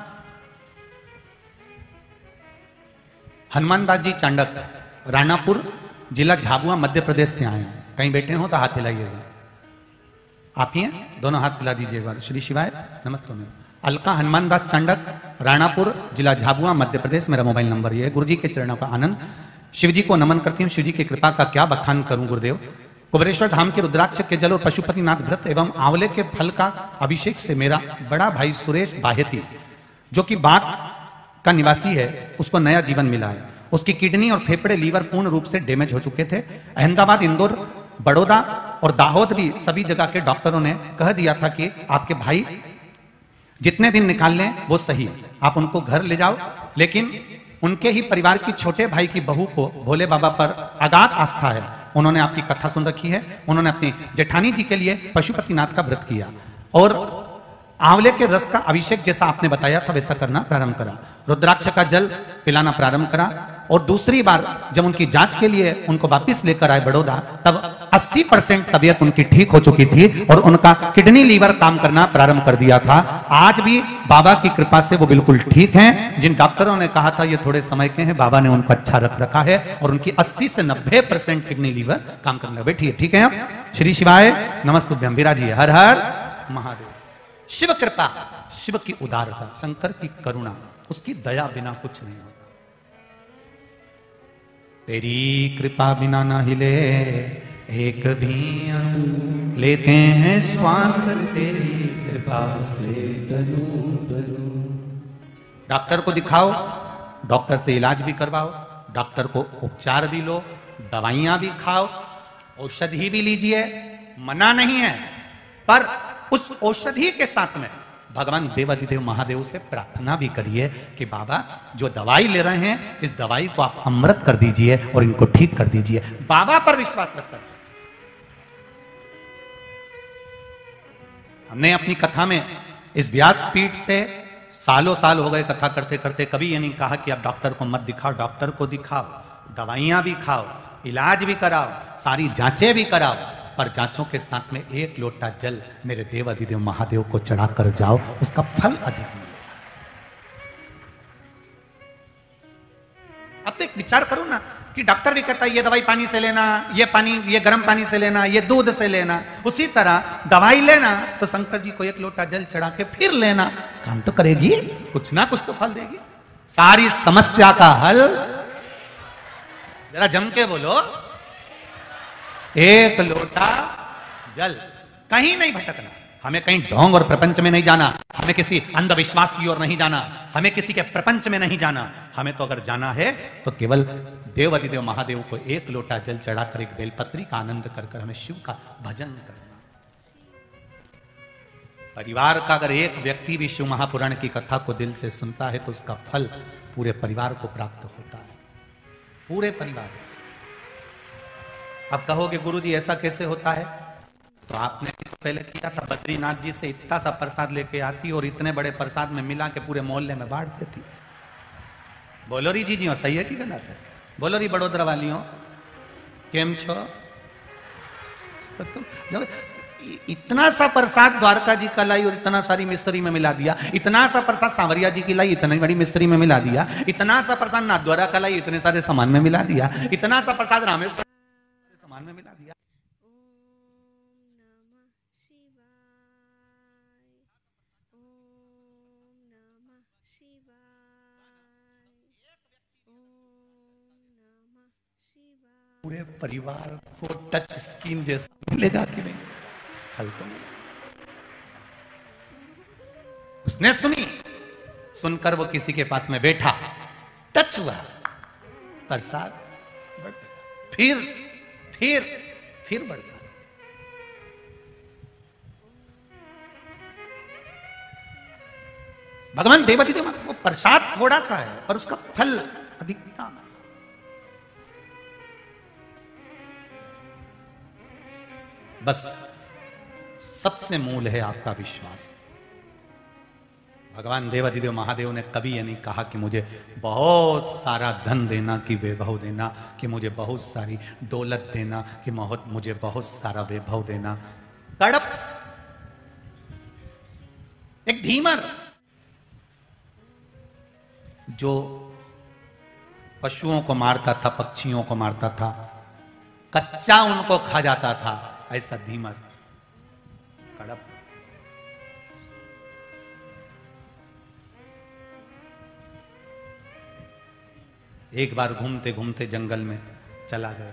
हनुमान दास जी चांडक, राणापुर जिला झाबुआ मध्य प्रदेश से आए हैं। कहीं बैठे हो तो हाथ हिलाइएगा। आप ही हैं, दोनों हाथ हिला दीजिए एक बार। श्री शिवाय नमस्ते। अलका हनुमान दास चांडक, राणापुर जिला झाबुआ मध्य प्रदेश, मेरा मोबाइल नंबर ये है। गुरु जी के चरणों का आनंद, शिव जी को नमन करती हूँ। शिव जी की कृपा का क्या बखान करूं गुरुदेव। कुबेरेश्वर धाम के रुद्राक्ष के जल और पशुपतिनाथ व्रत एवं आंवले के फल का अभिषेक से मेरा बड़ा भाई सुरेश बाहेती, जो कि बाग का निवासी है, उसको नया जीवन मिला है। उसकी किडनी और फेफड़े लीवर पूर्ण रूप से डैमेज हो चुके थे। अहमदाबाद, इंदौर, बड़ौदा और दाहोद भी सभी जगह के डॉक्टरों ने कह दिया था कि आपके भाई जितने दिन निकाल लें वो सही, आप उनको घर ले जाओ। लेकिन उनके ही परिवार की छोटे भाई की बहू को भोले बाबा पर अगाध आस्था है। उन्होंने आपकी कथा सुन रखी है। उन्होंने अपनी जेठानी जी के लिए पशुपतिनाथ का व्रत किया और आंवले के रस का अभिषेक जैसा आपने बताया था वैसा करना प्रारंभ करा। रुद्राक्ष का जल पिलाना प्रारंभ करा और दूसरी बार जब उनकी जांच के लिए उनको वापस लेकर आए बड़ौदा, तब 80% तबीयत उनकी ठीक हो चुकी थी और उनका किडनी लीवर काम करना प्रारंभ कर दिया था। आज भी बाबा की कृपा से वो बिल्कुल ठीक हैं। जिन डॉक्टरों ने कहा था ये थोड़े समय के हैं, बाबा ने उनको अच्छा रख रखा है और उनकी 80 से 90% किडनी लीवर काम करने लगा। बैठिए, ठीक है। आप श्री शिवाय नमस्तुभ्यम, विराजिए, हर हर महादेव। शिव कृपा, शिव की उदारता, शंकर की करुणा, उसकी दया बिना कुछ नहीं होता। तेरी कृपा बिना ना हिले एक भी अणु, लेते हैं श्वास तेरी कृपा से तनु तनु। डॉक्टर को दिखाओ, डॉक्टर से इलाज भी करवाओ, डॉक्टर को उपचार भी लो, दवाइयां भी खाओ, औषधि भी लीजिए, मना नहीं है। पर उस औषधि के साथ में भगवान देवाधिदेव महादेव से प्रार्थना भी kariye कि बाबा जो दवाई ले रहे हैं इस दवाई को आप अमृत कर दीजिए और इनको ठीक कर दीजिए। बाबा पर विश्वास रखकर हमने अपनी कथा में इस व्यासपीठ से सालों साल हो गए कथा करते करते, कभी ये नहीं कहा कि आप डॉक्टर को मत दिखाओ। डॉक्टर को दिखाओ, दवाइयां भी खाओ, इलाज भी कराओ, सारी जांचें भी कराओ, पर जांचों के साथ में एक लोटा जल मेरे देवाधिदेव महादेव को चढ़ा कर जाओ, उसका फल अधिक मिलेगा। अब तो एक विचार करो ना कि डॉक्टर भी कहता है ये दवाई पानी से लेना, ये गर्म पानी से लेना, ये दूध से लेना, उसी तरह दवाई लेना तो शंकर जी को एक लोटा जल चढ़ा के फिर लेना, काम तो करेगी, कुछ ना कुछ तो फल देगी। सारी समस्या का हल, जरा जम के बोलो, एक लोटा जल। कहीं नहीं भटकना, हमें कहीं ढोंग और प्रपंच में नहीं जाना, हमें किसी अंधविश्वास की ओर नहीं जाना, हमें किसी के प्रपंच में नहीं जाना। हमें तो अगर जाना है तो केवल देवाधिदेव महादेव को एक लोटा जल चढ़ाकर एक बेलपत्री का आनंद कर हमें शिव का भजन करना। परिवार का अगर एक व्यक्ति भी शिव महापुराण की कथा को दिल से सुनता है तो उसका फल पूरे परिवार को प्राप्त होता है, पूरे परिवार। अब कहोगे गुरुजी ऐसा कैसे होता है? तो आपने पहले किया था, बद्रीनाथ जी से इतना सा प्रसाद लेके आती और इतने बड़े प्रसाद में मिला के पूरे मोहल्ले में बांट देती। बोलो री जी सही है कि गलत है? बोलो री बड़ोदरा वालियों केम छो? तो तुम जब इतना सा प्रसाद द्वारका जी का लाई और इतना सारी मिस्त्री में मिला दिया, इतना सा प्रसाद सांवरिया जी की लाई इतनी बड़ी मिस्त्री में मिला दिया, इतना सा प्रसाद नाथद्वारा का लाई इतने सारे सामान में मिला दिया, इतना सा प्रसाद रामेश्वर सामान में मिला दिया। पूरे परिवार को टच स्क्रीन जैसा मिलेगा कि नहीं? हल तो नहीं। उसने सुनी, सुनकर वो किसी के पास में बैठा, टच हुआ, प्रसाद बढ़ता, फिर बढ़ता। भगवान देवाधिदेव वो प्रसाद थोड़ा सा है पर उसका फल अधिकता। बस सबसे मूल है आपका विश्वास। भगवान देवाधिदेव महादेव ने कभी ये नहीं कहा कि मुझे बहुत सारा धन देना, कि वैभव देना, कि मुझे बहुत सारी दौलत देना, कि मुझे बहुत सारा वैभव देना। कड़प एक ढीमर जो पशुओं को मारता था, पक्षियों को मारता था, कच्चा उनको खा जाता था, ऐसा धीमर कड़प। एक बार घूमते घूमते जंगल में चला गया।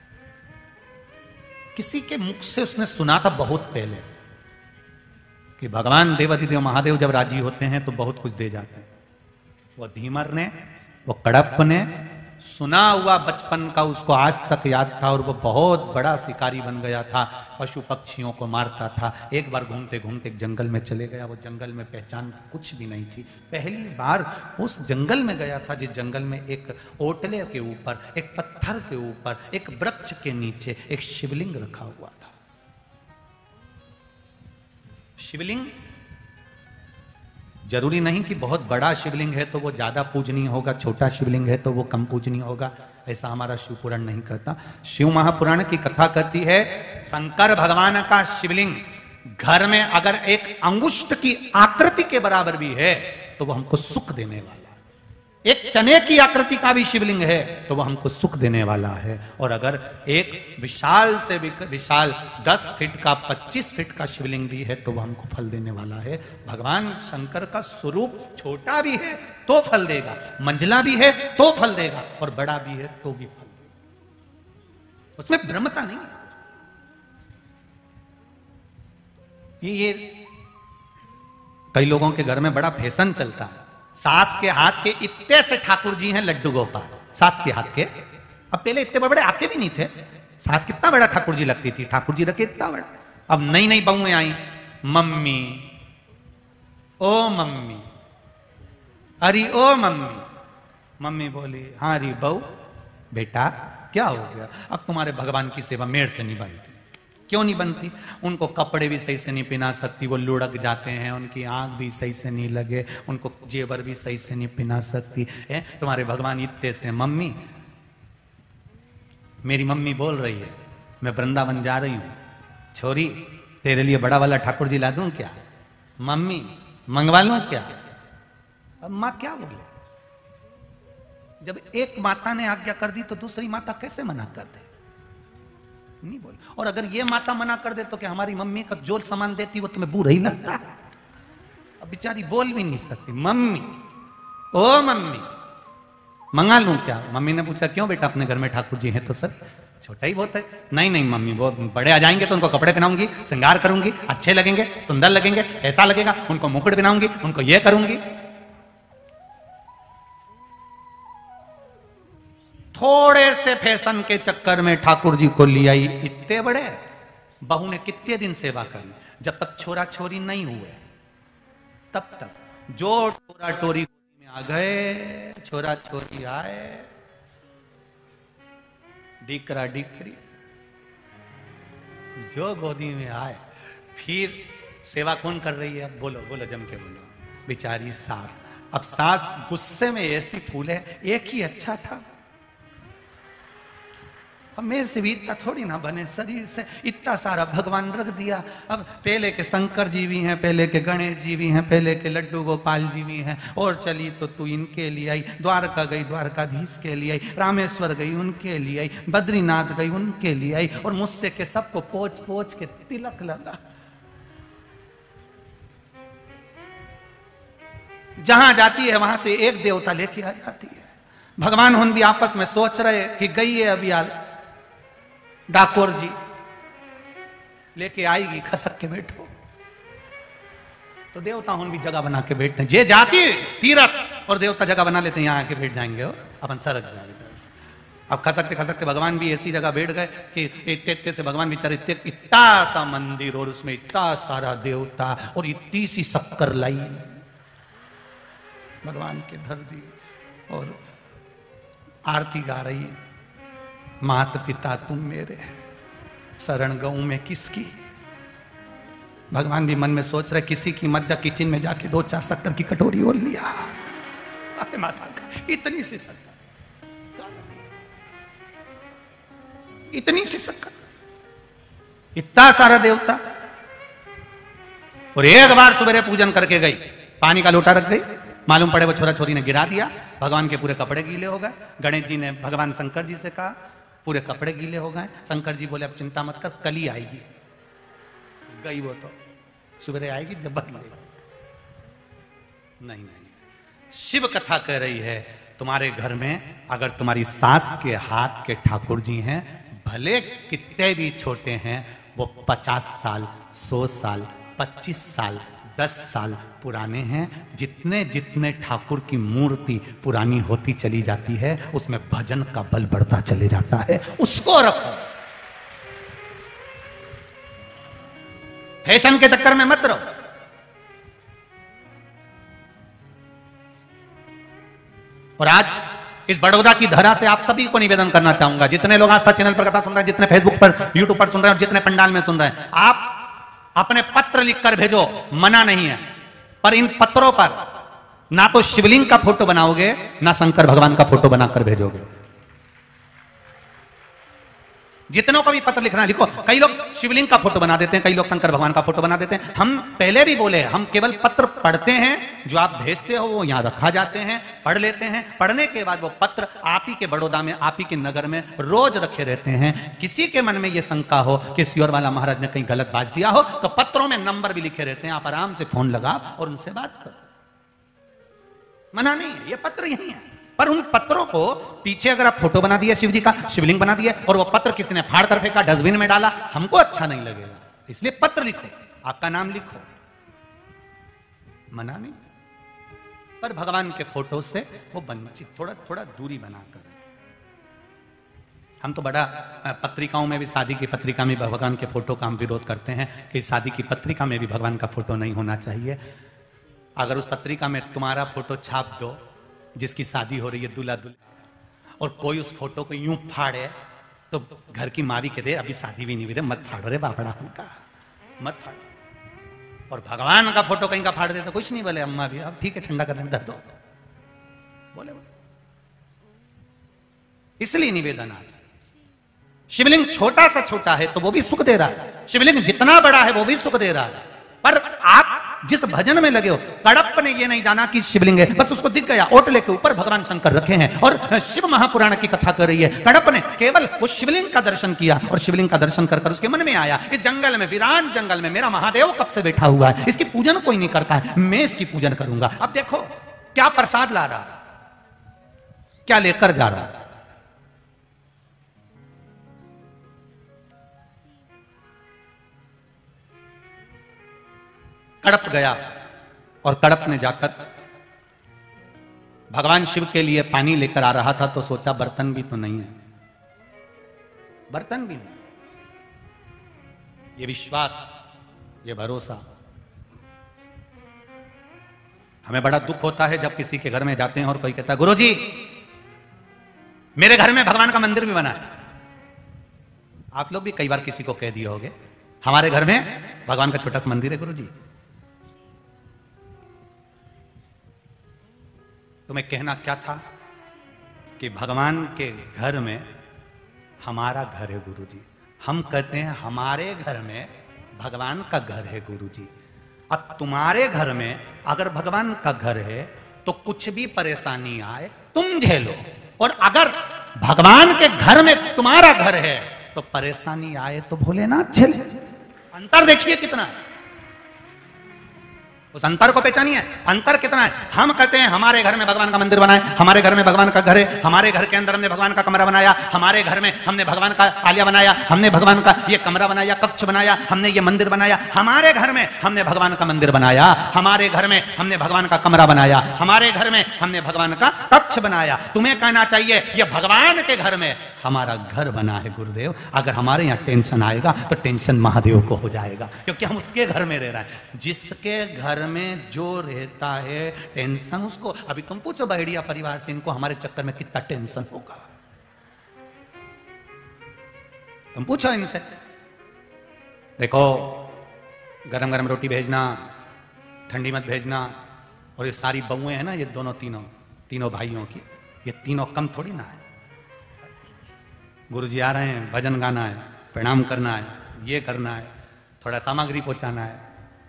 किसी के मुख से उसने सुना था बहुत पहले कि भगवान देवाधिदेव महादेव जब राजी होते हैं तो बहुत कुछ दे जाते हैं। वो धीमर ने, वो कड़प ने सुना हुआ बचपन का उसको आज तक याद था और वो बहुत बड़ा शिकारी बन गया था, पशु पक्षियों को मारता था। एक बार घूमते घूमते जंगल में चले गया। वो जंगल में पहचान कुछ भी नहीं थी। पहली बार उस जंगल में गया था जिस जंगल में एक ओटले के ऊपर, एक पत्थर के ऊपर, एक वृक्ष के नीचे एक शिवलिंग रखा हुआ था। शिवलिंग जरूरी नहीं कि बहुत बड़ा शिवलिंग है तो वो ज्यादा पूजनीय होगा, छोटा शिवलिंग है तो वो कम पूजनीय होगा, ऐसा हमारा शिव पुराण नहीं कहता। शिव महापुराण की कथा कहती है शंकर भगवान का शिवलिंग घर में अगर एक अंगुष्ठ की आकृति के बराबर भी है तो वो हमको सुख देने वाला है। एक चने की आकृति का भी शिवलिंग है तो वो हमको सुख देने वाला है। और अगर एक विशाल से विशाल 10 फीट का, 25 फीट का शिवलिंग भी है तो वो हमको फल देने वाला है। भगवान शंकर का स्वरूप छोटा भी है तो फल देगा, मंझला भी है तो फल देगा, और बड़ा भी है तो भी फल देगा। उसमें भ्रमता नहीं। ये कई लोगों के घर में बड़ा फैशन चलता है, सास के हाथ के इतने से ठाकुर जी हैं लड्डू गोपाल, सास के हाथ के। अब पहले इतने बड़े बड़े आते भी नहीं थे। सास कितना बड़ा ठाकुर जी लगती थी, ठाकुर जी रखे इतना बड़ा। अब नई नई बहुएं आई, मम्मी ओ मम्मी, अरे ओ मम्मी। मम्मी बोली हाँ री बहू, बेटा क्या हो गया? अब तुम्हारे भगवान की सेवा मेड़ से नहीं बनती। क्यों नहीं बनती? उनको कपड़े भी सही से नहीं पहना सकती, वो लुढ़क जाते हैं, उनकी आंख भी सही से नहीं लगे, उनको जेवर भी सही से नहीं पहना सकती है। तुम्हारे भगवान इतने से। मम्मी, मेरी मम्मी बोल रही है मैं वृंदावन जा रही हूं, छोरी तेरे लिए बड़ा वाला ठाकुर जी ला दूं क्या? मम्मी मंगवा लूं क्या? अब मां क्या बोले? जब एक माता ने आज्ञा कर दी तो दूसरी माता कैसे मना कर दे? नहीं बोल। और अगर ये माता मना कर दे तो क्या हमारी मम्मी का जो सामान देती वो तुम्हें बुरा ही लगता है? अब बेचारी बोल भी नहीं सकती। मम्मी ओ मम्मी मंगा लूं क्या? मम्मी ने पूछा क्यों बेटा, अपने घर में ठाकुर जी हैं तो सर छोटा ही बहुत है। नहीं नहीं मम्मी, वो बड़े आ जाएंगे तो उनको कपड़े पहनाऊंगी, श्रृंगार करूंगी, अच्छे लगेंगे, सुंदर लगेंगे, ऐसा लगेगा, उनको मुकुट पहनाऊंगी, उनको ये करूंगी। थोड़े से फैशन के चक्कर में ठाकुर जी को लिया इतने बड़े। बहू ने कितने दिन सेवा करी, जब तक छोरा छोरी नहीं हुए तब तक। जो छोरा टोरी गोदी में आ गए, छोरा छोरी आए, डीकरा डीकरी जो गोदी में आए, फिर सेवा कौन कर रही है? अब बोलो बोलो, जम के बोलो। बेचारी सास। अब सास गुस्से में ऐसी फूले, एक ही अच्छा था, अब मेरे से भी इतना थोड़ी ना बने, शरीर से इतना सारा भगवान रख दिया। अब पहले के शंकर जी भी हैं, पहले के गणेश जी भी हैं, पहले के लड्डू गोपाल जी भी हैं, और चली तो तू इनके लिए आई, द्वारका गई द्वारकाधीश के लिए आई, रामेश्वर गई उनके लिए आई, बद्रीनाथ गई उनके लिए आई, और मुझसे के सबको पोछ पोछ के तिलक लगा। जहां जाती है वहां से एक देवता लेके आ जाती है। भगवान उन भी आपस में सोच रहे कि गई है अभी डाकोर जी, लेके आएगी, खसक के बैठो। तो देवता उन भी जगह बना के बैठते हैं। जे जाती तीरथ और देवता जगह बना लेते हैं, यहां आके बैठ जाएंगे और अपन सरक जाएंगे। अब खसकते खसकते भगवान भी ऐसी जगह बैठ गए कि इतने से भगवान बेचारे इतना सा मंदिर और उसमें इतना सारा देवता और इतनी सी शक्कर लाई भगवान के धर दी, और आरती गा रही, मात पिता तुम मेरे, शरण गऊं मैं किसकी। भगवान भी मन में सोच रहे किसी की मत जा, किचन में जाके 2-4 शक्कर की कटोरी और लिया। अरे माता का इतनी सी शक्कर, इतनी सी शक्कर, इतना सारा देवता। और एक बार सुबह पूजन करके गई, पानी का लोटा रख गई, मालूम पड़े वो छोरा छोरी ने गिरा दिया, भगवान के पूरे कपड़े गीले हो गए। गणेश जी ने भगवान शंकर जी से कहा पूरे कपड़े गीले हो गए। शंकर जी बोले अब चिंता मत कर, कल ही आएगी। गई वो तो सुबह आएगी जब बदलेगी। नहीं नहीं, शिव कथा कह रही है तुम्हारे घर में अगर तुम्हारी सास के हाथ के ठाकुर जी हैं, भले कितने भी छोटे हैं, वो 50 साल 100 साल 25 साल 10 साल पुराने हैं। जितने जितने ठाकुर की मूर्ति पुरानी होती चली जाती है, उसमें भजन का बल बढ़ता चले जाता है। उसको रखो, फैशन के चक्कर में मत रहो। और आज इस बड़ौदा की धरा से आप सभी को निवेदन करना चाहूंगा, जितने लोग आस्था चैनल पर कथा सुन रहे हैं, जितने फेसबुक पर यूट्यूब पर सुन रहे हैं और जितने पंडाल में सुन रहे हैं, आप अपने पत्र लिखकर भेजो, मना नहीं है, पर इन पत्रों पर ना तो शिवलिंग का फोटो बनाओगे ना शंकर भगवान का फोटो बनाकर भेजोगे। जितनों को भी पत्र लिखना लिखो। कई लोग शिवलिंग का फोटो बना देते हैं, कई लोग शंकर भगवान का फोटो बना देते हैं। हम पहले भी बोले, हम केवल पत्र पढ़ते हैं, जो आप भेजते हो वो यहां रखा जाते हैं, पढ़ लेते हैं। पढ़ने के बाद वो पत्र आप ही के बड़ौदा में, आप ही के नगर में रोज रखे रहते हैं। किसी के मन में ये शंका हो कि सियोर वाला महाराज ने कहीं गलत बात दिया हो, तो पत्रों में नंबर भी लिखे रहते हैं, आप आराम से फोन लगाओ और उनसे बात करो। मना नहीं है, ये पत्र यही है। पर उन पत्रों को पीछे अगर आप फोटो बना दिया शिव जी का, शिवलिंग बना दिया, और वो पत्र किसी ने फाड़ कर फेंका, डस्टबिन में डाला, हमको अच्छा नहीं लगेगा। इसलिए पत्र लिखो, आपका नाम लिखो, मना नहीं। पर भगवान के फोटो से वो वंचित, थोड़ा थोड़ा दूरी बनाकर। हम तो बड़ा पत्रिकाओं में भी, शादी की पत्रिका में भगवान के फोटो का हम विरोध करते हैं कि शादी की पत्रिका में भी भगवान का फोटो नहीं होना चाहिए। अगर उस पत्रिका में तुम्हारा फोटो छाप दो, जिसकी शादी हो रही है दूल्हा दुल्हन, और कोई उस फोटो को यूं फाड़े, तो घर की माँ भी कहते अभी शादी भी नहीं हुई, मत फाड़ो रे बापड़ा, उनका मत फाड़ो। और भगवान का फोटो कहीं का फाड़ दे तो कुछ नहीं बोले, अम्मा भी अब ठीक है, ठंडा करने दर्द दो, बोले। इसलिए निवेदन आपसे, शिवलिंग छोटा सा छोटा है तो वो भी सुख दे रहा है, शिवलिंग जितना बड़ा है वो भी सुख दे रहा है। पर आप जिस भजन में लगे हो, कड़प्प ने ये नहीं जाना कि शिवलिंग है, बस उसको दिख गया ओटले के ऊपर भगवान शंकर रखे हैं। और शिव महापुराण की कथा कर रही है, कड़प्प ने केवल उस शिवलिंग का दर्शन किया, और शिवलिंग का दर्शन कर उसके मन में आया, इस जंगल में, वीरान जंगल में मेरा महादेव कब से बैठा हुआ है, इसकी पूजन कोई नहीं करता है, मैं इसकी पूजन करूंगा। अब देखो क्या प्रसाद ला रहा, क्या लेकर जा रहा है। कड़प गया, और कड़प ने जाकर भगवान शिव के लिए पानी लेकर आ रहा था, तो सोचा बर्तन भी तो नहीं है, बर्तन भी नहीं। ये विश्वास ये भरोसा। हमें बड़ा दुख होता है जब किसी के घर में जाते हैं और कोई कहता है गुरुजी मेरे घर में भगवान का मंदिर भी बना है। आप लोग भी कई बार किसी को कह दिए होंगे हमारे घर में भगवान का छोटा सा मंदिर है गुरुजी। तुम्हें कहना क्या था कि भगवान के घर में हमारा घर है गुरुजी। हम कहते हैं हमारे घर में भगवान का घर है गुरुजी। अब तुम्हारे घर में अगर भगवान का घर है तो कुछ भी परेशानी आए तुम झेलो, और अगर भगवान के घर में तुम्हारा घर है तो परेशानी आए तो भोलेनाथ झेले। अंतर देखिए कितना है, उस अंतर को पहचानिए। अंतर कितना है। हम कहते हैं हमारे घर में भगवान का मंदिर बनाए, हमारे घर में भगवान का घर है, हमारे घर के अंदर हमने भगवान का कमरा बनाया, हमारे घर में हमने भगवान का आलिया बनाया, हमने भगवान का ये कमरा बनाया, कक्ष बनाया, हमने ये मंदिर बनाया, हमारे घर में हमने भगवान का मंदिर बनाया, हमारे घर में हमने भगवान का कमरा बनाया, हमारे घर में हमने भगवान का कक्ष बनाया। तुम्हें कहना चाहिए ये भगवान के घर में हमारा घर बना है गुरुदेव। अगर हमारे यहाँ टेंशन आएगा तो टेंशन महादेव को हो जाएगा, क्योंकि हम उसके घर में रह रहे हैं। जिसके घर में जो रहता है टेंशन उसको। अभी तुम पूछो बहेड़िया परिवार से, इनको हमारे चक्कर में कितना टेंशन होगा। तुम पूछो इनसे। देखो गरम गरम रोटी भेजना, ठंडी मत भेजना। और ये सारी बहुएं हैं ना, ये दोनों तीनों भाइयों की, ये तीनों कम थोड़ी ना है। गुरुजी आ रहे हैं, भजन गाना है, प्रणाम करना है, ये करना है, थोड़ा सामग्री पहुंचाना है।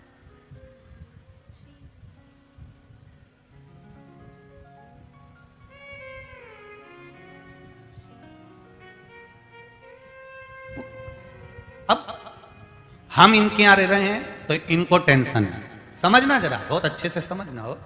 अब हम इनके यहां रह रहे हैं तो इनको टेंशन है। समझना जरा, बहुत अच्छे से समझना हो।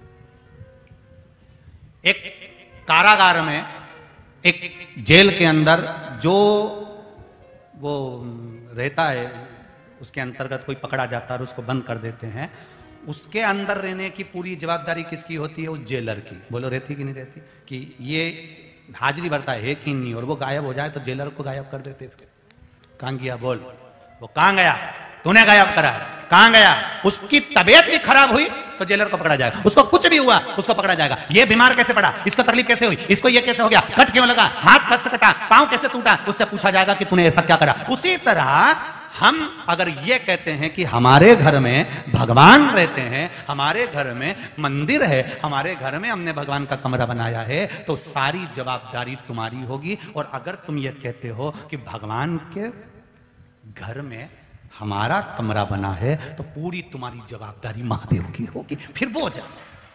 एक कारागार में, एक जेल के अंदर जो वो रहता है, उसके अंतर्गत कोई पकड़ा जाता है और उसको बंद कर देते हैं। उसके अंदर रहने की पूरी जवाबदारी किसकी होती है? उस जेलर की। बोलो रहती कि नहीं रहती? कि ये हाजिरी भरता है कि नहीं, और वो गायब हो जाए तो जेलर को गायब कर देते थे। कहां गया बोल? वो कहां गया? तूने गायब करा। कहां गया? उसकी तबीयत भी खराब हुई तो जेलर को पकड़ा जाएगा। उसको कुछ भी हुआ उसको पकड़ा जाएगा। ये बीमार कैसे पड़ा, इसको तकलीफ कैसे हुई, इसको ये कैसे हो गया, कट क्यों लगा, हाथ कैसे कटा, पांव कैसे टूटा, उससे पूछा जाएगा कि तूने ऐसा क्या करा। उसी तरह हम अगर ये कहते हैं कि हमारे घर में भगवान रहते हैं, हमारे घर में मंदिर है, हमारे घर में हमने भगवान का कमरा बनाया है, तो सारी जवाबदारी तुम्हारी होगी। और अगर तुम ये कहते हो कि भगवान के घर में हमारा कमरा बना है तो पूरी तुम्हारी जवाबदारी महादेव की होगी। फिर वो जा।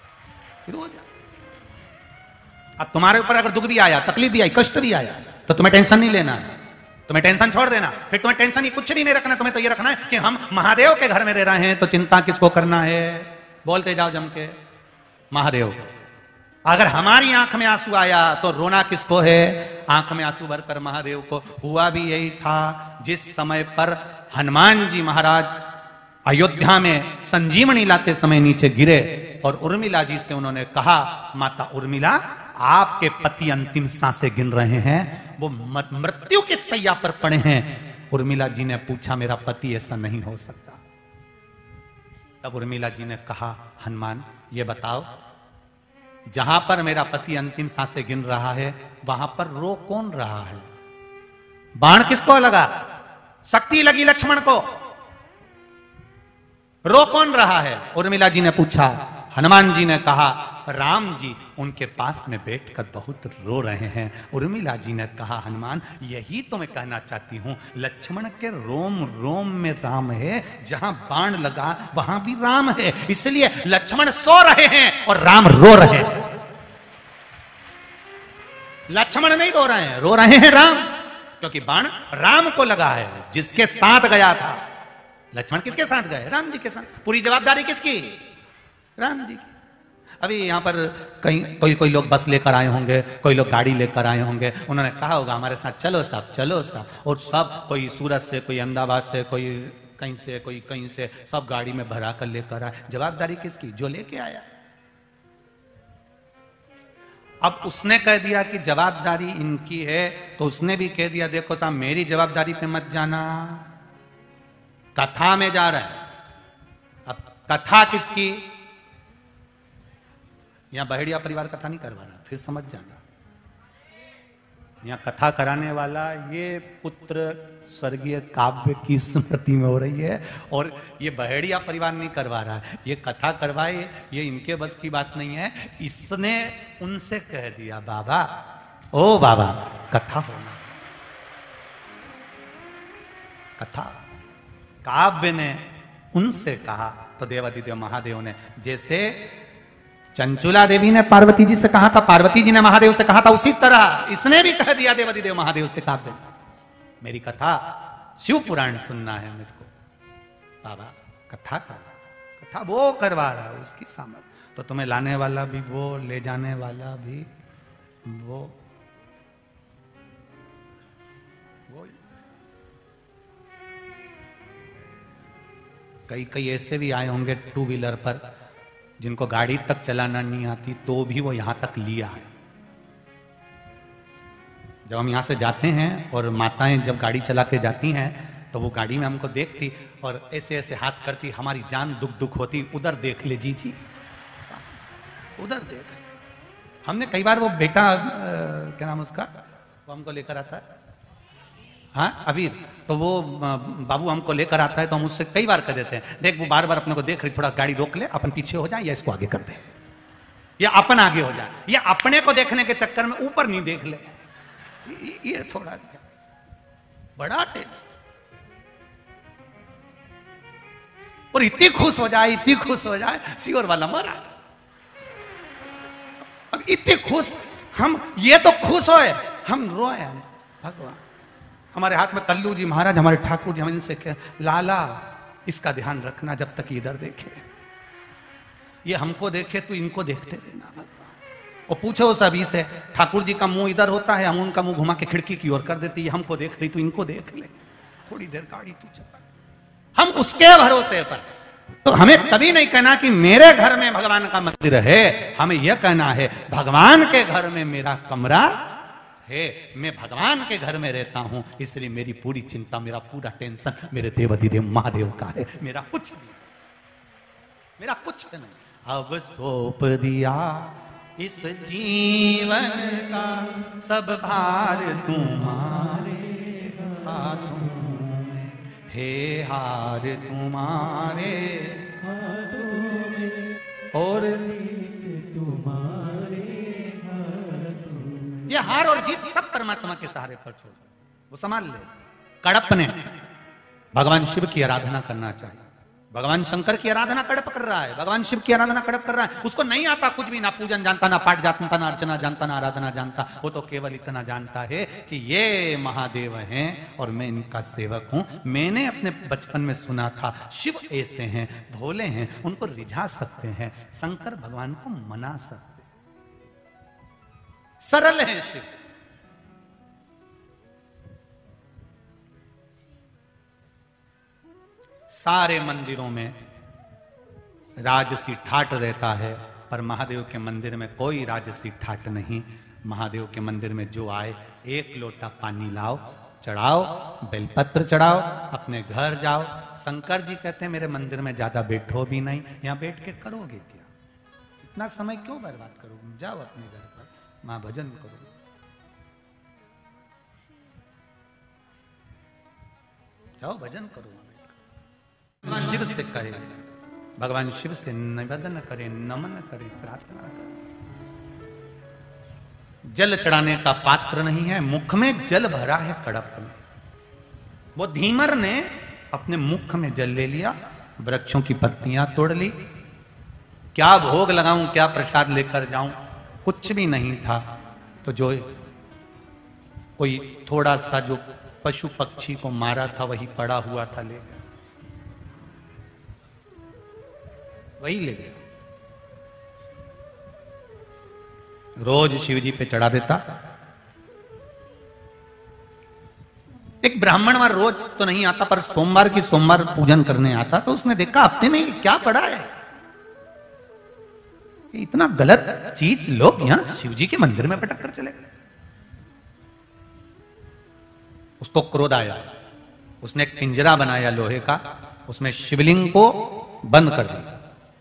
अब तुम्हारे ऊपर अगर दुख भी आया, तकलीफ भी आई, कष्ट भी आया, तो तुम्हें टेंशन नहीं लेना है। तुम्हें टेंशन छोड़ देना। फिर तुम्हें टेंशन ही कुछ भी नहीं रखना। तुम्हें तो ये रखना है कि हम महादेव के घर में रह रहे हैं, तो चिंता किसको करना है? बोलते जाओ जम के, महादेव। अगर हमारी आंख में आंसू आया तो रोना किसको है? आंख में आंसू भरकर महादेव को। हुआ भी यही था जिस समय पर हनुमान जी महाराज अयोध्या में संजीवनी लाते समय नीचे गिरे और उर्मिला जी से उन्होंने कहा, माता उर्मिला आपके पति अंतिम सांसें गिन रहे हैं, वो मृत्यु की सैया पर पड़े हैं। उर्मिला जी ने पूछा, मेरा पति ऐसा नहीं हो सकता। तब उर्मिला जी ने कहा, हनुमान ये बताओ, जहां पर मेरा पति अंतिम सांसें गिन रहा है वहां पर रो कौन रहा है? बाण किसको लगा? शक्ति लगी लक्ष्मण को। रो कौन रहा है? उर्मिला जी ने पूछा। हनुमान जी ने कहा, राम जी उनके पास में बैठकर बहुत रो रहे हैं। उर्मिला जी ने कहा, हनुमान यही तो मैं कहना चाहती हूं, लक्ष्मण के रोम रोम में राम है, जहां बाण लगा वहां भी राम है। इसलिए लक्ष्मण सो रहे हैं और राम रो रहे हैं। लक्ष्मण नहीं रो रहे हैं, रो रहे हैं राम, क्योंकि बाण राम को लगा है, जिसके साथ गया था। लक्ष्मण किसके साथ गए? राम जी के साथ। पूरी जवाबदारी किसकी? राम जी की। अभी यहां पर कहीं कोई लोग बस लेकर आए होंगे, कोई लोग गाड़ी लेकर आए होंगे, उन्होंने कहा होगा हमारे साथ चलो साहब, चलो साहब, और सब कोई सूरत से, कोई अहमदाबाद से, कोई कहीं से, कोई कहीं से, सब गाड़ी में भरा कर लेकर आए। जवाबदारी किसकी? जो लेके आया। अब उसने कह दिया कि जवाबदारी इनकी है, तो उसने भी कह दिया, देखो साहब मेरी जवाबदारी पे मत जाना, कथा में जा रहा है। अब कथा किसकी? यहां बहेड़िया परिवार कथा नहीं करवा रहा, फिर समझ जाना। यहां कथा कराने वाला ये पुत्र स्वर्गीय काव्य की स्मृति में हो रही है, और ये बहेड़िया परिवार नहीं करवा रहा है। ये कथा करवाए, ये इनके बस की बात नहीं है। इसने उनसे कह दिया, बाबा, ओ बाबा, कथा होना, कथा। काव्य ने उनसे कहा तो देवादिदेव महादेव ने, जैसे चंचुला देवी ने पार्वती जी से कहा था, पार्वती जी ने महादेव से कहा था, उसी तरह इसने भी कह दिया देवादिदेव महादेव से, काव्य, मेरी कथा शिव पुराण सुनना है मुझको। बाबा कथा करवा, कथा वो करवा रहा है, उसकी सामर्थ। तो तुम्हें लाने वाला भी वो, ले जाने वाला भी वो। कई कई ऐसे भी आए होंगे टू व्हीलर पर, जिनको गाड़ी तक चलाना नहीं आती, तो भी वो यहां तक लिया है। जब हम यहां से जाते हैं और माताएं जब गाड़ी चला के जाती हैं, तो वो गाड़ी में हमको देखती और ऐसे ऐसे हाथ करती, हमारी जान दुख दुख होती, उधर देख ले जी, उधर देख। हमने कई बार वो बेटा, क्या नाम उसका, वो हमको लेकर आता है, हाँ अबीर, तो वो बाबू हमको लेकर आता है, तो हम उससे कई बार कह देते हैं, देख वो बार बार अपने को देख रही, थोड़ा गाड़ी रोक ले, अपन पीछे हो जाए या इसको आगे कर दे, या अपन आगे हो जाए, या अपने को देखने के चक्कर में ऊपर नहीं देख ले। ये थोड़ा बड़ा टेंशन। और इतनी खुश हो जाए, इतनी खुश हो जाए, सियोर वाला मरा। अब इतने खुश हम, ये तो खुश होए, हम रोए। भगवान, हमारे हाथ में कल्लू जी महाराज, हमारे ठाकुर जी, हम इनसे कह, लाला इसका ध्यान रखना, जब तक इधर देखे, ये हमको देखे तो इनको देखते रहना। भगवान, और पूछो उस अभी से, ठाकुर जी का मुंह इधर होता है, हम उनका मुंह घुमा के खिड़की की ओर कर देती है, हमको देख रही तो इनको देख ले, थोड़ी देर गाड़ी तू चला। हम उसके भरोसे पर, तो हमें कभी नहीं कहना कि मेरे घर में भगवान का मंदिर है, हमें यह कहना है भगवान के घर में मेरा कमरा है, मैं भगवान के घर में रहता हूं, इसलिए मेरी पूरी चिंता, मेरा पूरा टेंशन मेरे देवादिदेव महादेव का है, मेरा कुछ नहीं, मेरा कुछ नहीं। अब सौंप दिया इस जीवन का सब भार तुम्हारे हाथों में, हे हार तुम्हारे हाथों में, और तुम्हारे हाथों में। ये हार और जीत सब परमात्मा के सहारे पर छोड़, वो संभाल ले। कड़प ने भगवान शिव की आराधना करना चाहिए, भगवान शंकर की आराधना कड़प कर रहा है, भगवान शिव की आराधना कड़प कर रहा है। उसको नहीं आता कुछ भी, ना पूजन जानता, ना पाठ जानता, ना अर्चना जानता, ना आराधना जानता। वो तो केवल इतना जानता है कि ये महादेव हैं और मैं इनका सेवक हूं। मैंने अपने बचपन में सुना था शिव ऐसे हैं, भोले हैं, उनको रिझा सकते हैं, शंकर भगवान को मना सकते, सरल है शिव। सारे मंदिरों में राजसी ठाट रहता है, पर महादेव के मंदिर में कोई राजसी ठाट नहीं। महादेव के मंदिर में जो आए, एक लोटा पानी लाओ, चढ़ाओ, बेलपत्र चढ़ाओ, अपने घर जाओ। शंकर जी कहते हैं मेरे मंदिर में ज्यादा बैठो भी नहीं, यहां बैठ के करोगे क्या, इतना समय क्यों बर्बाद करोगे, जाओ अपने घर पर, मां भजन करो, जाओ भजन करो। भगवान शिव से कहे, भगवान शिव से निवेदन करे, नमन करे, प्रार्थना करे। जल चढ़ाने का पात्र नहीं है, मुख में जल भरा है कड़प में। वो धीमर ने अपने मुख में जल ले लिया, वृक्षों की पत्तियां तोड़ ली, क्या भोग लगाऊं, क्या प्रसाद लेकर जाऊं, कुछ भी नहीं था। तो जो कोई थोड़ा सा जो पशु पक्षी को मारा था वही पड़ा हुआ था, ले गया, वही ले गया। रोज शिव जी पे चढ़ा देता। एक ब्राह्मण वहां रोज तो नहीं आता, पर सोमवार की सोमवार पूजन करने आता, तो उसने देखा हफ्ते में क्या पड़ा है, इतना गलत चीज लोग यहां शिव जी के मंदिर में पटक कर चले गए। उसको क्रोध आया, उसने एक पिंजरा बनाया लोहे का, उसमें शिवलिंग को बंद कर दिया।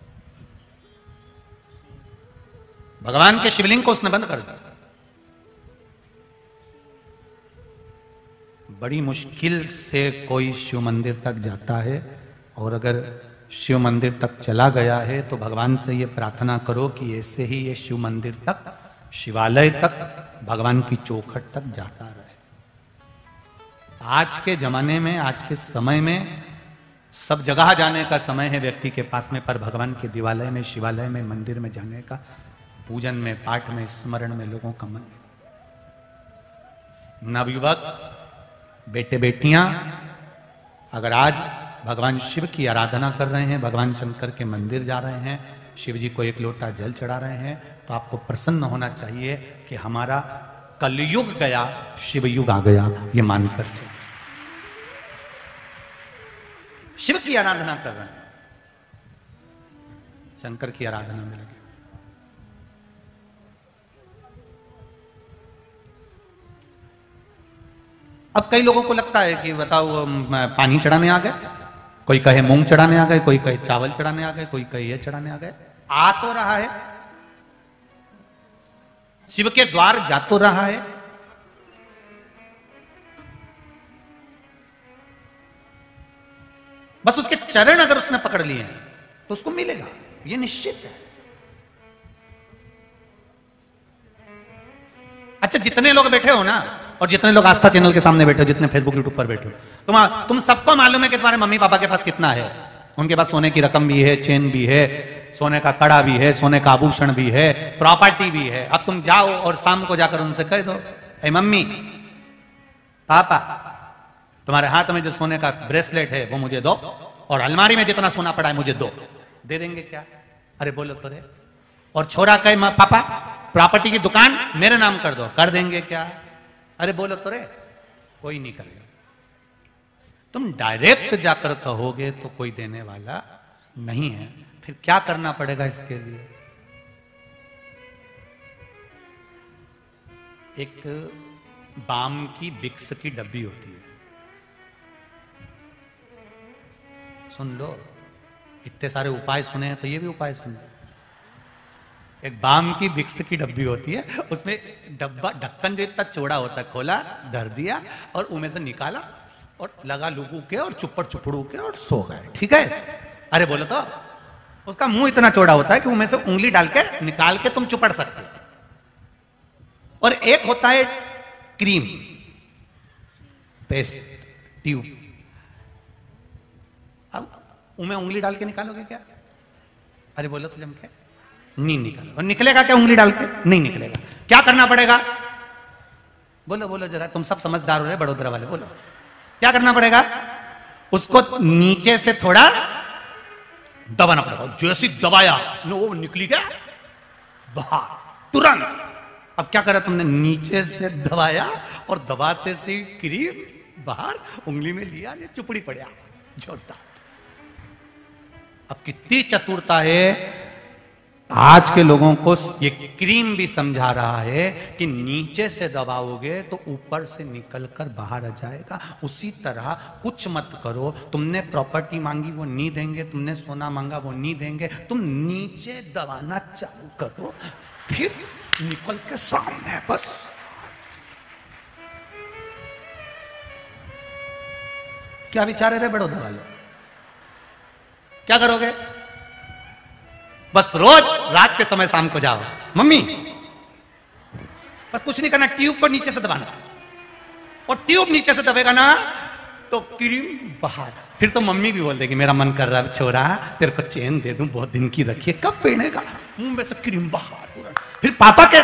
भगवान के शिवलिंग को उसने बंद कर दिया। बड़ी मुश्किल से कोई शिव मंदिर तक जाता है, और अगर शिव मंदिर तक चला गया है तो भगवान से ये प्रार्थना करो कि ऐसे ही ये शिव मंदिर तक, शिवालय तक, भगवान की चौखट तक जाता रहे। आज के जमाने में, आज के समय में सब जगह जाने का समय है व्यक्ति के पास में, पर भगवान के देवालय में, शिवालय में, मंदिर में जाने का, पूजन में, पाठ में, स्मरण में लोगों का मन। नवयुवक बेटे बेटियां अगर आज भगवान शिव की आराधना कर रहे हैं, भगवान शंकर के मंदिर जा रहे हैं, शिव जी को एक लोटा जल चढ़ा रहे हैं, तो आपको प्रसन्न होना चाहिए कि हमारा कलयुग गया, शिव युग आ गया, ये मानकर चलिए। शिव की आराधना कर रहे हैं, शंकर की आराधना में लगे। अब कई लोगों को लगता है कि बताओ पानी चढ़ाने आ गए, कोई कहे मूंग चढ़ाने आ गए, कोई कहे चावल चढ़ाने आ गए, कोई कहे ये चढ़ाने आ गए। आ तो रहा है, शिव के द्वार जा तो रहा है, बस उसके चरण अगर उसने पकड़ लिए हैं तो उसको मिलेगा, ये निश्चित है। अच्छा, जितने लोग बैठे हो ना, और जितने लोग आस्था चैनल के सामने बैठे हो, जितने फेसबुक यूट्यूब पर बैठे हो, तुम सबको मालूम है कि तुम्हारे मम्मी पापा के पास कितना है। उनके पास सोने की रकम भी है, चेन भी है, सोने का कड़ा भी है, सोने का आभूषण भी है, प्रॉपर्टी भी है। अब तुम जाओ और शाम को जाकर उनसे कह दो, ए मम्मी पापा, तुम्हारे हाथ में जो सोने का ब्रेसलेट है वो मुझे दो, और अलमारी में जितना सोना पड़ा है मुझे दो। दे देंगे क्या? अरे बोलो तो रे। और छोरा कहे पापा प्रॉपर्टी की दुकान मेरे नाम कर दो, कर देंगे क्या? अरे बोलो तो रे, कोई नहीं करेगा। तुम डायरेक्ट जाकर कहोगे तो कोई देने वाला नहीं है। फिर क्या करना पड़ेगा इसके लिए? एक बाम की विक्स की डब्बी होती है, सुन लो, इतने सारे उपाय सुने हैं तो ये भी उपाय सुन। एक बाम की विक्स की डब्बी होती है, उसमें डब्बा ढक्कन जो इतना चौड़ा होता है, खोला, धर दिया और उनमें से निकाला और लगा लुगू के और चुप्पड़ चुपड़ू के और सो गए। ठीक है? अरे बोलो तो, उसका मुंह इतना चौड़ा होता है कि उनमें से उंगली डाल के निकाल के तुम चुपड़ सकते हो। और एक होता है क्रीम पेस्ट ट्यूब, अब उनमें उंगली डाल के निकालोगे क्या? अरे बोलो तो जम के नहीं निकालो। और निकलेगा क्या उंगली डाल के? नहीं निकलेगा। क्या करना पड़ेगा? बोलो बोलो जरा, तुम सब समझदार हो रहे बड़ोदरा वाले, बोलो क्या करना पड़ेगा? उसको नीचे से थोड़ा दबाना पड़ेगा। जैसे दबाया वो निकली गया बाहर तुरंत। अब क्या करा तुमने? नीचे से दबाया और दबाते से क्रीम बाहर, उंगली में लिया, ये चुपड़ी पड़ा जोरदार। अब कितनी चतुरता है आज के लोगों को। ये क्रीम भी समझा रहा है कि नीचे से दबाओगे तो ऊपर से निकलकर बाहर आ जाएगा। उसी तरह कुछ मत करो। तुमने प्रॉपर्टी मांगी वो नहीं देंगे, तुमने सोना मांगा वो नहीं देंगे। तुम नीचे दबाना चालू करो, फिर निकल के सामने। बस क्या विचार है रे बड़ौदा वाले? क्या करोगे? बस रोज रात के समय शाम को जाओ, मम्मी बस कुछ नहीं करना, ट्यूब को नीचे से दबाना, और ट्यूब नीचे से दबेगा ना तो क्रीम बाहर। फिर तो मम्मी भी बोल देगी मेरा मन कर रहा है छोरा, तेरे को चेन दे दूं, बहुत दिन की रखी है, कब पहनेगा? मुंह में से क्रीम बाहर तुरंत। फिर पापा के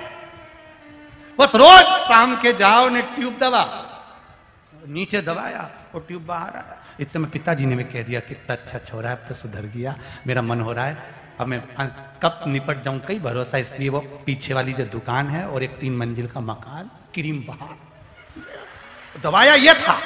बस रोज शाम के जाओ ने ट्यूब दबा, नीचे दबाया और ट्यूब बाहर आया। इतने में पिताजी ने भी कह दिया कितना अच्छा छोरा है, अब तो सुधर गया, मेरा मन हो रहा है अब मैं कब निपट जाऊं, कई भरोसा। इसलिए वो पीछे वाली जो दुकान है और एक 3 मंजिल का मकान, क्रीम बाहर दबाया, ये था।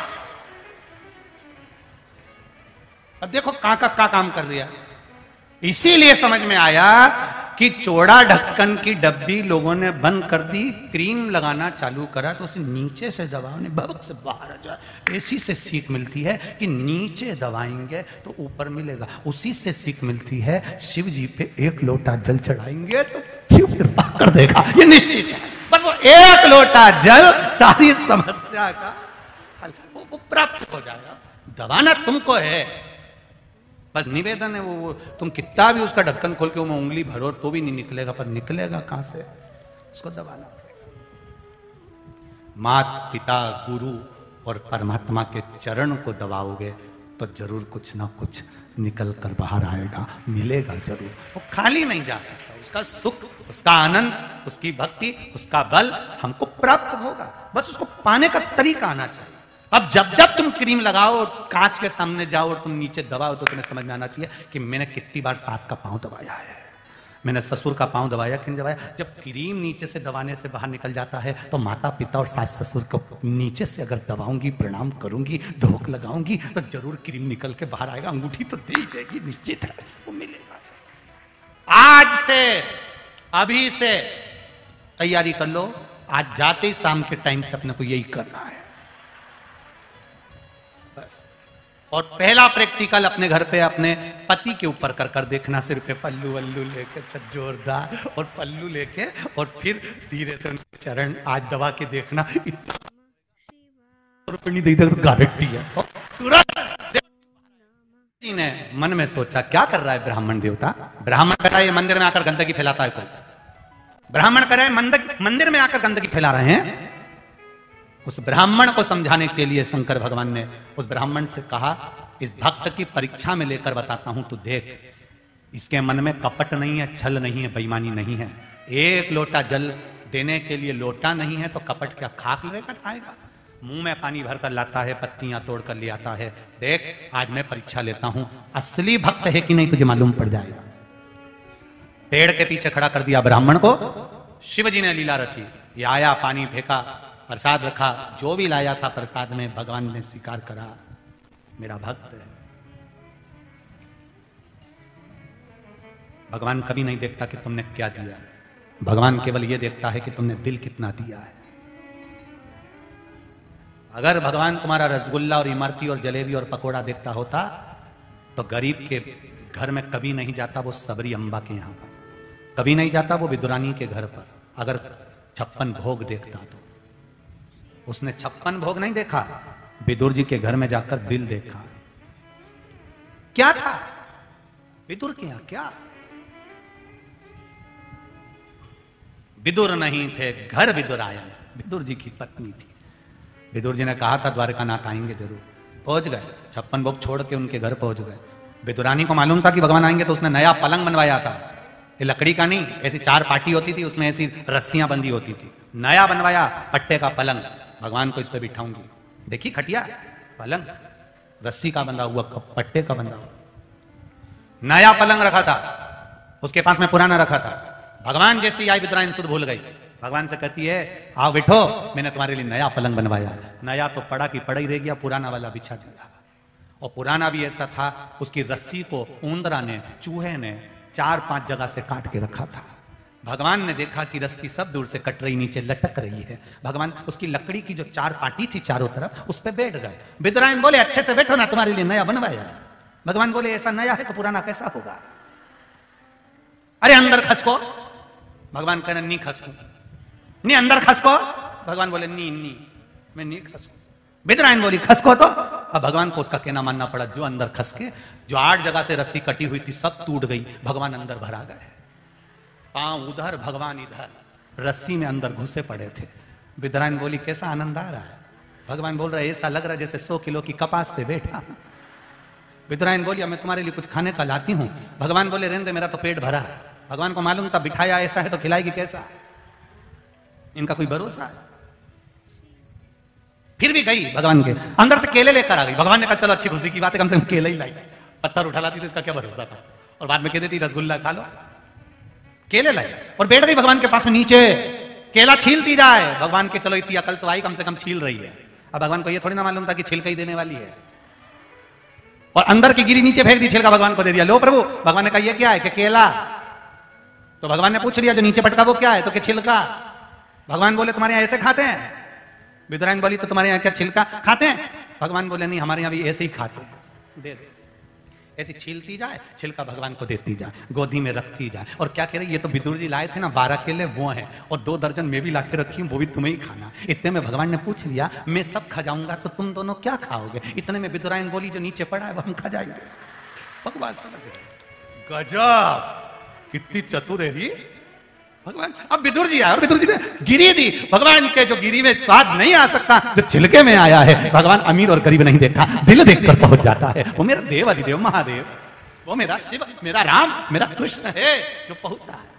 अब देखो का काम कर दिया। इसीलिए समझ में आया कि चौड़ा ढक्कन की डब्बी लोगों ने बंद कर दी, क्रीम लगाना चालू करा तो उसे नीचे से दबाव ने भबक से बाहर आ जाए। इसी से सीख मिलती है कि नीचे दबाएंगे तो ऊपर मिलेगा। उसी से सीख मिलती है शिव जी पे एक लोटा जल चढ़ाएंगे तो शिव कृपा कर देगा, ये निश्चित है। बस वो एक लोटा जल सारी समस्या का हल वो प्राप्त हो जाएगा। दबाना तुमको है, बस निवेदन है। वो तुम कितना भी उसका ढक्कन खोल के वो उंगली भरो तो भी नहीं निकलेगा, पर निकलेगा कहां से? उसको दबाना पड़ेगा। माता पिता गुरु और परमात्मा के चरण को दबाओगे तो जरूर कुछ ना कुछ निकल कर बाहर आएगा, मिलेगा जरूर। वो खाली नहीं जा सकता। उसका सुख, उसका आनंद, उसकी भक्ति, उसका बल हमको प्राप्त होगा। बस उसको पाने का तरीका आना चाहिए। अब जब जब तुम क्रीम लगाओ, कांच के सामने जाओ और तुम नीचे दबाओ तो तुम्हें समझ में आना चाहिए कि मैंने कितनी बार सास का पांव दबाया है, मैंने ससुर का पांव दबाया कि नहीं दबाया। जब क्रीम नीचे से दबाने से बाहर निकल जाता है तो माता पिता और सास ससुर को नीचे से अगर दबाऊंगी, प्रणाम करूंगी, धोख लगाऊंगी तो जरूर क्रीम निकल के बाहर आएगा। अंगूठी तो दे ही देगी, निश्चित है, वो मिलेगा। आज से, अभी से तैयारी कर लो। आज जाते ही शाम के टाइम से अपने को यही करना है बस। और पहला प्रैक्टिकल अपने घर पे अपने पति के ऊपर कर कर देखना, सिर पे पल्लू वल्लू लेके जोरदार और पल्लू लेके, और फिर धीरे से उनके चरण आज दबा के देखना। इतना नहीं देखते तो गारंटी है तुरंत। जी ने मन में सोचा क्या कर रहा है ब्राह्मण देवता? ब्राह्मण कर रहा है मंदिर में आकर गंदगी फैलाता है कोई? ब्राह्मण कर रहा है मंदिर में आकर गंदगी फैला रहे हैं। उस ब्राह्मण को समझाने के लिए शंकर भगवान ने उस ब्राह्मण से कहा, इस भक्त की परीक्षा में लेकर बताता हूं, तू देख, इसके मन में कपट नहीं है, छल नहीं है, बेईमानी नहीं है। एक लोटा जल देने के लिए लोटा नहीं है तो कपट क्या खाक लेकर आएगा? मुंह में पानी भरकर लाता है, पत्तियां तोड़कर ले आता है। देख आज मैं परीक्षा लेता हूं, असली भक्त है कि नहीं तुझे मालूम पड़ जाएगा। पेड़ के पीछे खड़ा कर दिया ब्राह्मण को। शिव जी ने लीला रची। ये आया, पानी फेंका, प्रसाद रखा, जो भी लाया था प्रसाद में भगवान ने स्वीकार करा, मेरा भक्त है। भगवान कभी नहीं देखता कि तुमने क्या दिया, भगवान केवल यह देखता है कि तुमने दिल कितना दिया है। अगर भगवान तुम्हारा रसगुल्ला और इमरती और जलेबी और पकोड़ा देखता होता तो गरीब के घर में कभी नहीं जाता वो सबरी अम्बा के यहां पर, कभी नहीं जाता वो विदुरानी के घर पर। अगर 56 भोग देखता तो उसने 56 भोग नहीं देखा, विदुर जी के घर में जाकर दिल देखा। क्या था विदुर के यहां? क्या विदुर नहीं थे, घर विदुरायन विदुर जी की पत्नी थी। विदुर जी ने कहा था द्वारकानाथ आएंगे जरूर, पहुंच गए। 56 भोग छोड़ के उनके घर पहुंच गए। विदुरानी को मालूम था कि भगवान आएंगे तो उसने नया पलंग बनवाया था। ये लकड़ी का नहीं, ऐसी 4 पाटी होती थी, उसमें ऐसी रस्सियां बंधी होती थी। नया बनवाया पट्टे का पलंग, भगवान को इस पे बिठाऊंगी। देखी खटिया, पलंग रस्सी का बंधा हुआ, पट्टे का बंधा हुआ। नया पलंग रखा था, उसके पास में पुराना रखा था। भगवान जैसी आई विदुरानी सुध भूल गई। भगवान से कहती है, आओ बैठो, मैंने तुम्हारे लिए नया पलंग बनवाया। नया तो पड़ा की पड़ा ही रह गया, पुराना वाला बिछा दिया। और पुराना भी ऐसा था, उसकी रस्सी को ऊंदरा ने, चूहे ने 4-5 जगह से काट के रखा था। भगवान ने देखा कि रस्सी सब दूर से कट रही, नीचे लटक रही है। भगवान उसकी लकड़ी की जो 4 पाटी थी चारों तरफ, उस पर बैठ गए। विदुरायन बोले, अच्छे से बैठो ना, तुम्हारे लिए नया बनवाया। भगवान बोले, ऐसा नया है तो पुराना कैसा होगा? अरे अंदर खसको। भगवान कह रहे, नहीं खसको, नहीं अंदर खसको। भगवान बोले, नहीं मैं नहीं खसको। विदुरायन बोली, खसको तो। अब भगवान को उसका कहना मानना पड़ा। जो अंदर खसके, जो 8 जगह से रस्सी कटी हुई थी सब टूट गई। भगवान अंदर भरा गए, पांव उधर भगवान इधर, रस्सी में अंदर घुसे पड़े थे। विदुरायन बोली, कैसा आनंद आ रहा है? भगवान बोल रहा है, ऐसा लग रहा है जैसे 100 किलो की कपास पे बैठा। विदुरायन बोली, मैं तुम्हारे लिए कुछ खाने का लाती हूं। भगवान बोले, रहने दे, मेरा तो पेट भरा है। भगवान को मालूम था बिठाया ऐसा है तो खिलाएगी कैसा, इनका कोई भरोसा है। फिर भी गई भगवान के अंदर से केले लेकर आ गई। भगवान ने कहा, चलो अच्छी खुशी की बात है, कम से कम केले ही लाई। पत्थर उठा लाती तो इसका क्या भरोसा था। और बाद में कह देती रसगुल्ला खा लो। केले लाई और बैठ गई भगवान के पास में नीचे, केला छीलती जाए। भगवान के चलो इतनी अकल तो आई, कम से कम छील रही है। अब भगवान को ये थोड़ी ना मालूम था कि छिलका ही देने वाली है। और अंदर की गिरी नीचे फेंक दी, छिलका भगवान को दे दिया। लो प्रभु। भगवान ने कहा, ये क्या है? कि केला। तो भगवान ने पूछ लिया जो नीचे पटका वो क्या है, तो क्या छिलका। भगवान बोले तुम्हारे यहाँ ऐसे खाते हैं। विदुरायन बोली तो तुम्हारे यहाँ क्या छिलका खाते हैं। भगवान बोले नहीं, हमारे यहाँ भी ऐसे ही खाते हैं। दे दे, ऐसी छीलती जाए, छिलका भगवान को देती जाए, गोदी में रखती जाए। और क्या कह रही, ये तो विदुर जी लाए थे ना 12 केले वो हैं, और 2 दर्जन मैं भी ला के रखी हूँ, वो भी तुम्हें ही खाना। इतने में भगवान ने पूछ लिया मैं सब खा जाऊंगा तो तुम दोनों क्या खाओगे। इतने में विदुरायन बोली जो नीचे पड़ा है वो हम खा जाएंगे। भगवान समझ गए, गजब कितनी चतुर है री भगवान। अब विदुर जी आए और विदुर जी ने गिरी दी। भगवान के जो गिरी में स्वाद नहीं आ सकता, जो छिलके में आया है, भगवान अमीर और गरीब नहीं देखता, दिल देखकर पहुंच जाता है। वो मेरा देव अधिदेव महादेव, वो मेरा शिव, मेरा राम, मेरा कृष्ण है जो पहुंचा है।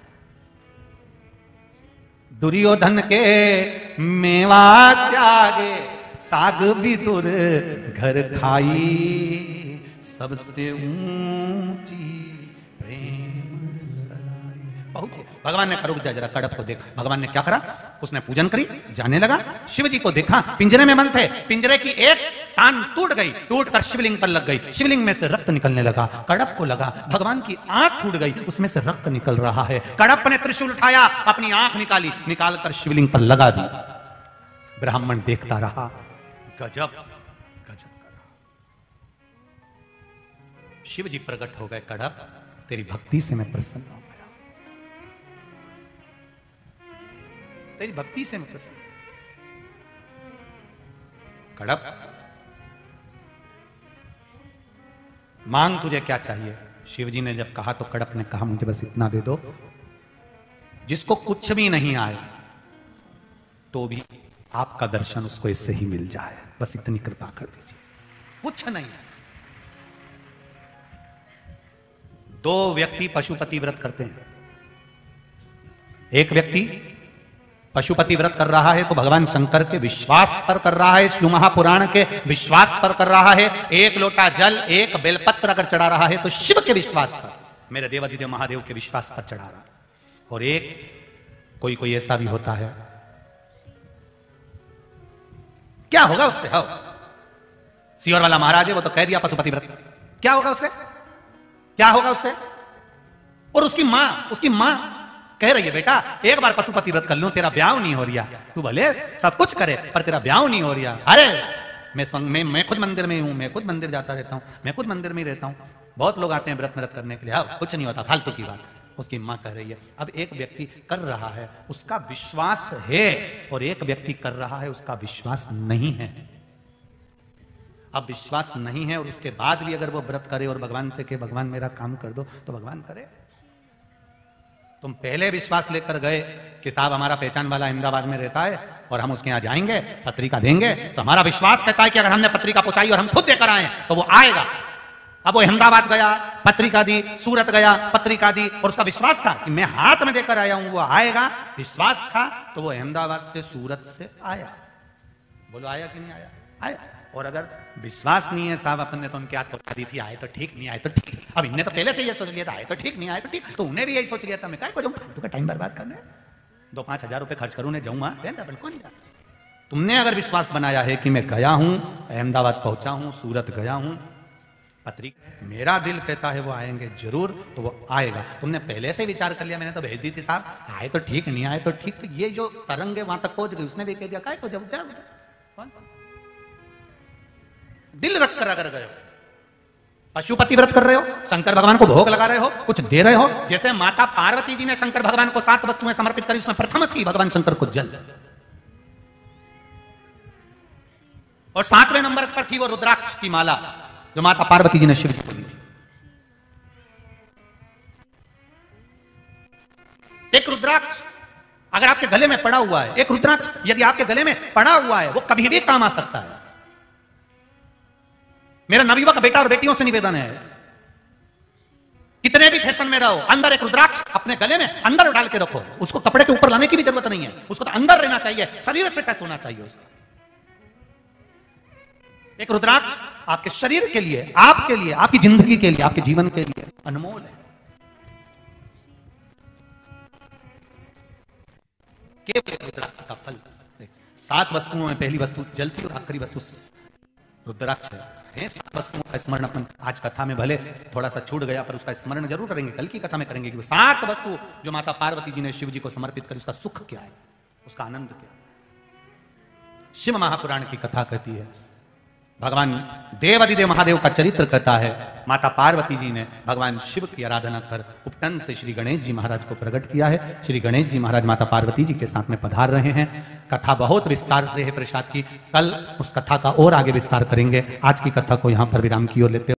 दुर्योधन के मेवा त्यागे, साग विदुर घर खाई, सबसे ऊंची प्रेम पहुंचे। भगवान ने कहा रुक जा जरा, कड़प को देख। भगवान ने क्या करा, उसने पूजन करी, जाने लगा। शिव जी को देखा, पिंजरे में बंद थे। पिंजरे की एक कान टूट गई, टूटकर शिवलिंग पर लग गई। शिवलिंग में से रक्त निकलने लगा। कड़प को लगा भगवान की आंख टूट गई, उसमें से रक्त निकल रहा है। कड़प ने त्रिशूल उठाया, अपनी आंख निकाली, निकालकर शिवलिंग पर लगा दी। ब्राह्मण देखता रहा, गजब गजब करा। शिव जी प्रकट हो गए, कड़प तेरी भक्ति से मैं प्रसन्न हूं, तेरी भक्ति से मैं प्रसन्न। कड़प मांग तुझे क्या चाहिए। शिव जी ने जब कहा तो कड़प ने कहा मुझे बस इतना दे दो, जिसको कुछ भी नहीं आए तो भी आपका दर्शन उसको इससे ही मिल जाए, बस इतनी कृपा कर दीजिए। कुछ नहीं। 2 व्यक्ति पशुपति व्रत करते हैं। एक व्यक्ति पशुपति व्रत कर रहा है तो भगवान शंकर के विश्वास पर कर रहा है, शिव महापुराण के विश्वास पर कर रहा है। 1 लोटा जल, 1 बेलपत्र अगर चढ़ा रहा है तो शिव के विश्वास पर, मेरे देवाधिदेव महादेव के विश्वास पर चढ़ा रहा है। और एक कोई ऐसा भी होता है, क्या होगा उससे, हो सीहोर वाला महाराज है, वो तो कह दिया पशुपति व्रत, क्या होगा उससे, क्या होगा उससे। और उसकी मां कह रही है बेटा एक बार पशुपति व्रत कर लूं, तेरा ब्याह नहीं हो रहा, तू भले सब कुछ करे पर तेरा ब्याह नहीं हो रहा। अरे मैं खुद मंदिर में हूं, मैं खुद मंदिर जाता रहता हूं, मैं खुद मंदिर में ही रहता हूं, बहुत लोग आते हैं व्रत करने के लिए, हाँ कुछ नहीं होता, फालतू की बात। उसकी मां कह रही है। अब एक व्यक्ति कर रहा है, उसका विश्वास है, और एक व्यक्ति कर रहा है, उसका विश्वास नहीं है। अब विश्वास नहीं है और उसके बाद भी अगर वो व्रत करे और भगवान से कहे भगवान मेरा काम कर दो, तो भगवान करे। तुम पहले विश्वास लेकर गए कि साहब हमारा पहचान वाला अहमदाबाद में रहता है और हम उसके यहां जाएंगे, पत्रिका देंगे, तो हमारा विश्वास कहता है कि अगर हमने पत्रिका पहुंचाई और हम खुद देकर आए तो वो आएगा। अब वो अहमदाबाद गया, पत्रिका दी, सूरत गया, पत्रिका दी, और उसका विश्वास था कि मैं हाथ में देकर आया हूं, वो आएगा। विश्वास था तो वो अहमदाबाद से, सूरत से आया। बोलो आया कि नहीं आया? आया। और अगर विश्वास नहीं है साहब, अपन ने तो उनके हाथ पहुंचा दी थी, आए तो ठीक, नहीं आए तो ठीक। अब इनने तो पहले से ये सोच लिया था, आए तो ठीक, नहीं आए तो ठीक, तो उन्हें भी यही सोच लिया था मैं काय को जाऊं, तो टाइम बर्बाद करने, 2-5 हजार रुपए खर्च करूं, जाऊंगा, कौन जा। तुमने अगर विश्वास बनाया है कि मैं गया हूं, अहमदाबाद पहुंचा हूं, सूरत गया हूं, पत्रिका, मेरा दिल कहता है वो आएंगे जरूर, तो वो आएगा। तुमने पहले से विचार कर लिया, मैंने तो भेज दी थी साहब, आए तो ठीक, नहीं आए तो ठीक, तो ये जो तरंग है वहां तक पहुंच गई, उसने भी कह दिया काय को जाऊं, कौन दिल रखकर अगर गए हो, पशुपति व्रत कर रहे हो, शंकर भगवान को भोग लगा रहे हो, कुछ दे रहे हो, जैसे माता पार्वती जी ने शंकर भगवान को 7 वस्तुएं समर्पित करी, उसमें प्रथम थी भगवान शंकर को जल, और 7वें नंबर पर थी वो रुद्राक्ष की माला जो माता पार्वती जी ने शिव जी को दी थी। एक रुद्राक्ष अगर आपके गले में पड़ा हुआ है, एक रुद्राक्ष यदि आपके गले में पड़ा हुआ है, वो कभी भी काम आ सकता है। मेरा नवयुवक बेटा और बेटियों से निवेदन है, कितने भी फैशन में रहो, अंदर एक रुद्राक्ष अपने गले में अंदर डाल के रखो, उसको कपड़े के ऊपर लाने की भी जरूरत नहीं है, उसको तो अंदर रहना चाहिए, शरीर से टच होना चाहिए उसका। एक रुद्राक्ष आपके शरीर के लिए, आपके लिए, आपकी जिंदगी के लिए, आपके जीवन के लिए अनमोल है। केवल रुद्राक्ष का फल 7 वस्तुओं में पहली वस्तु जल थी और आखिरी वस्तु रुद्राक्ष है, सात वस्तुओं का स्मरण अपन आज कथा में भले थोड़ा सा छूट गया पर उसका स्मरण जरूर करेंगे, कल की कथा में करेंगे कि वो सात वस्तु जो माता पार्वती जी ने शिव जी को समर्पित करी, उसका सुख क्या है, उसका आनंद क्या है। शिव महापुराण की कथा कहती है, भगवान देवादिदेव महादेव का चरित्र कहता है, माता पार्वती जी ने भगवान शिव की आराधना कर उपटन से श्री गणेश जी महाराज को प्रकट किया है। श्री गणेश जी महाराज माता पार्वती जी के साथ में पधार रहे हैं। कथा बहुत विस्तार से है प्रसाद की, कल उस कथा का और आगे विस्तार करेंगे। आज की कथा को यहां पर विराम की ओर लेते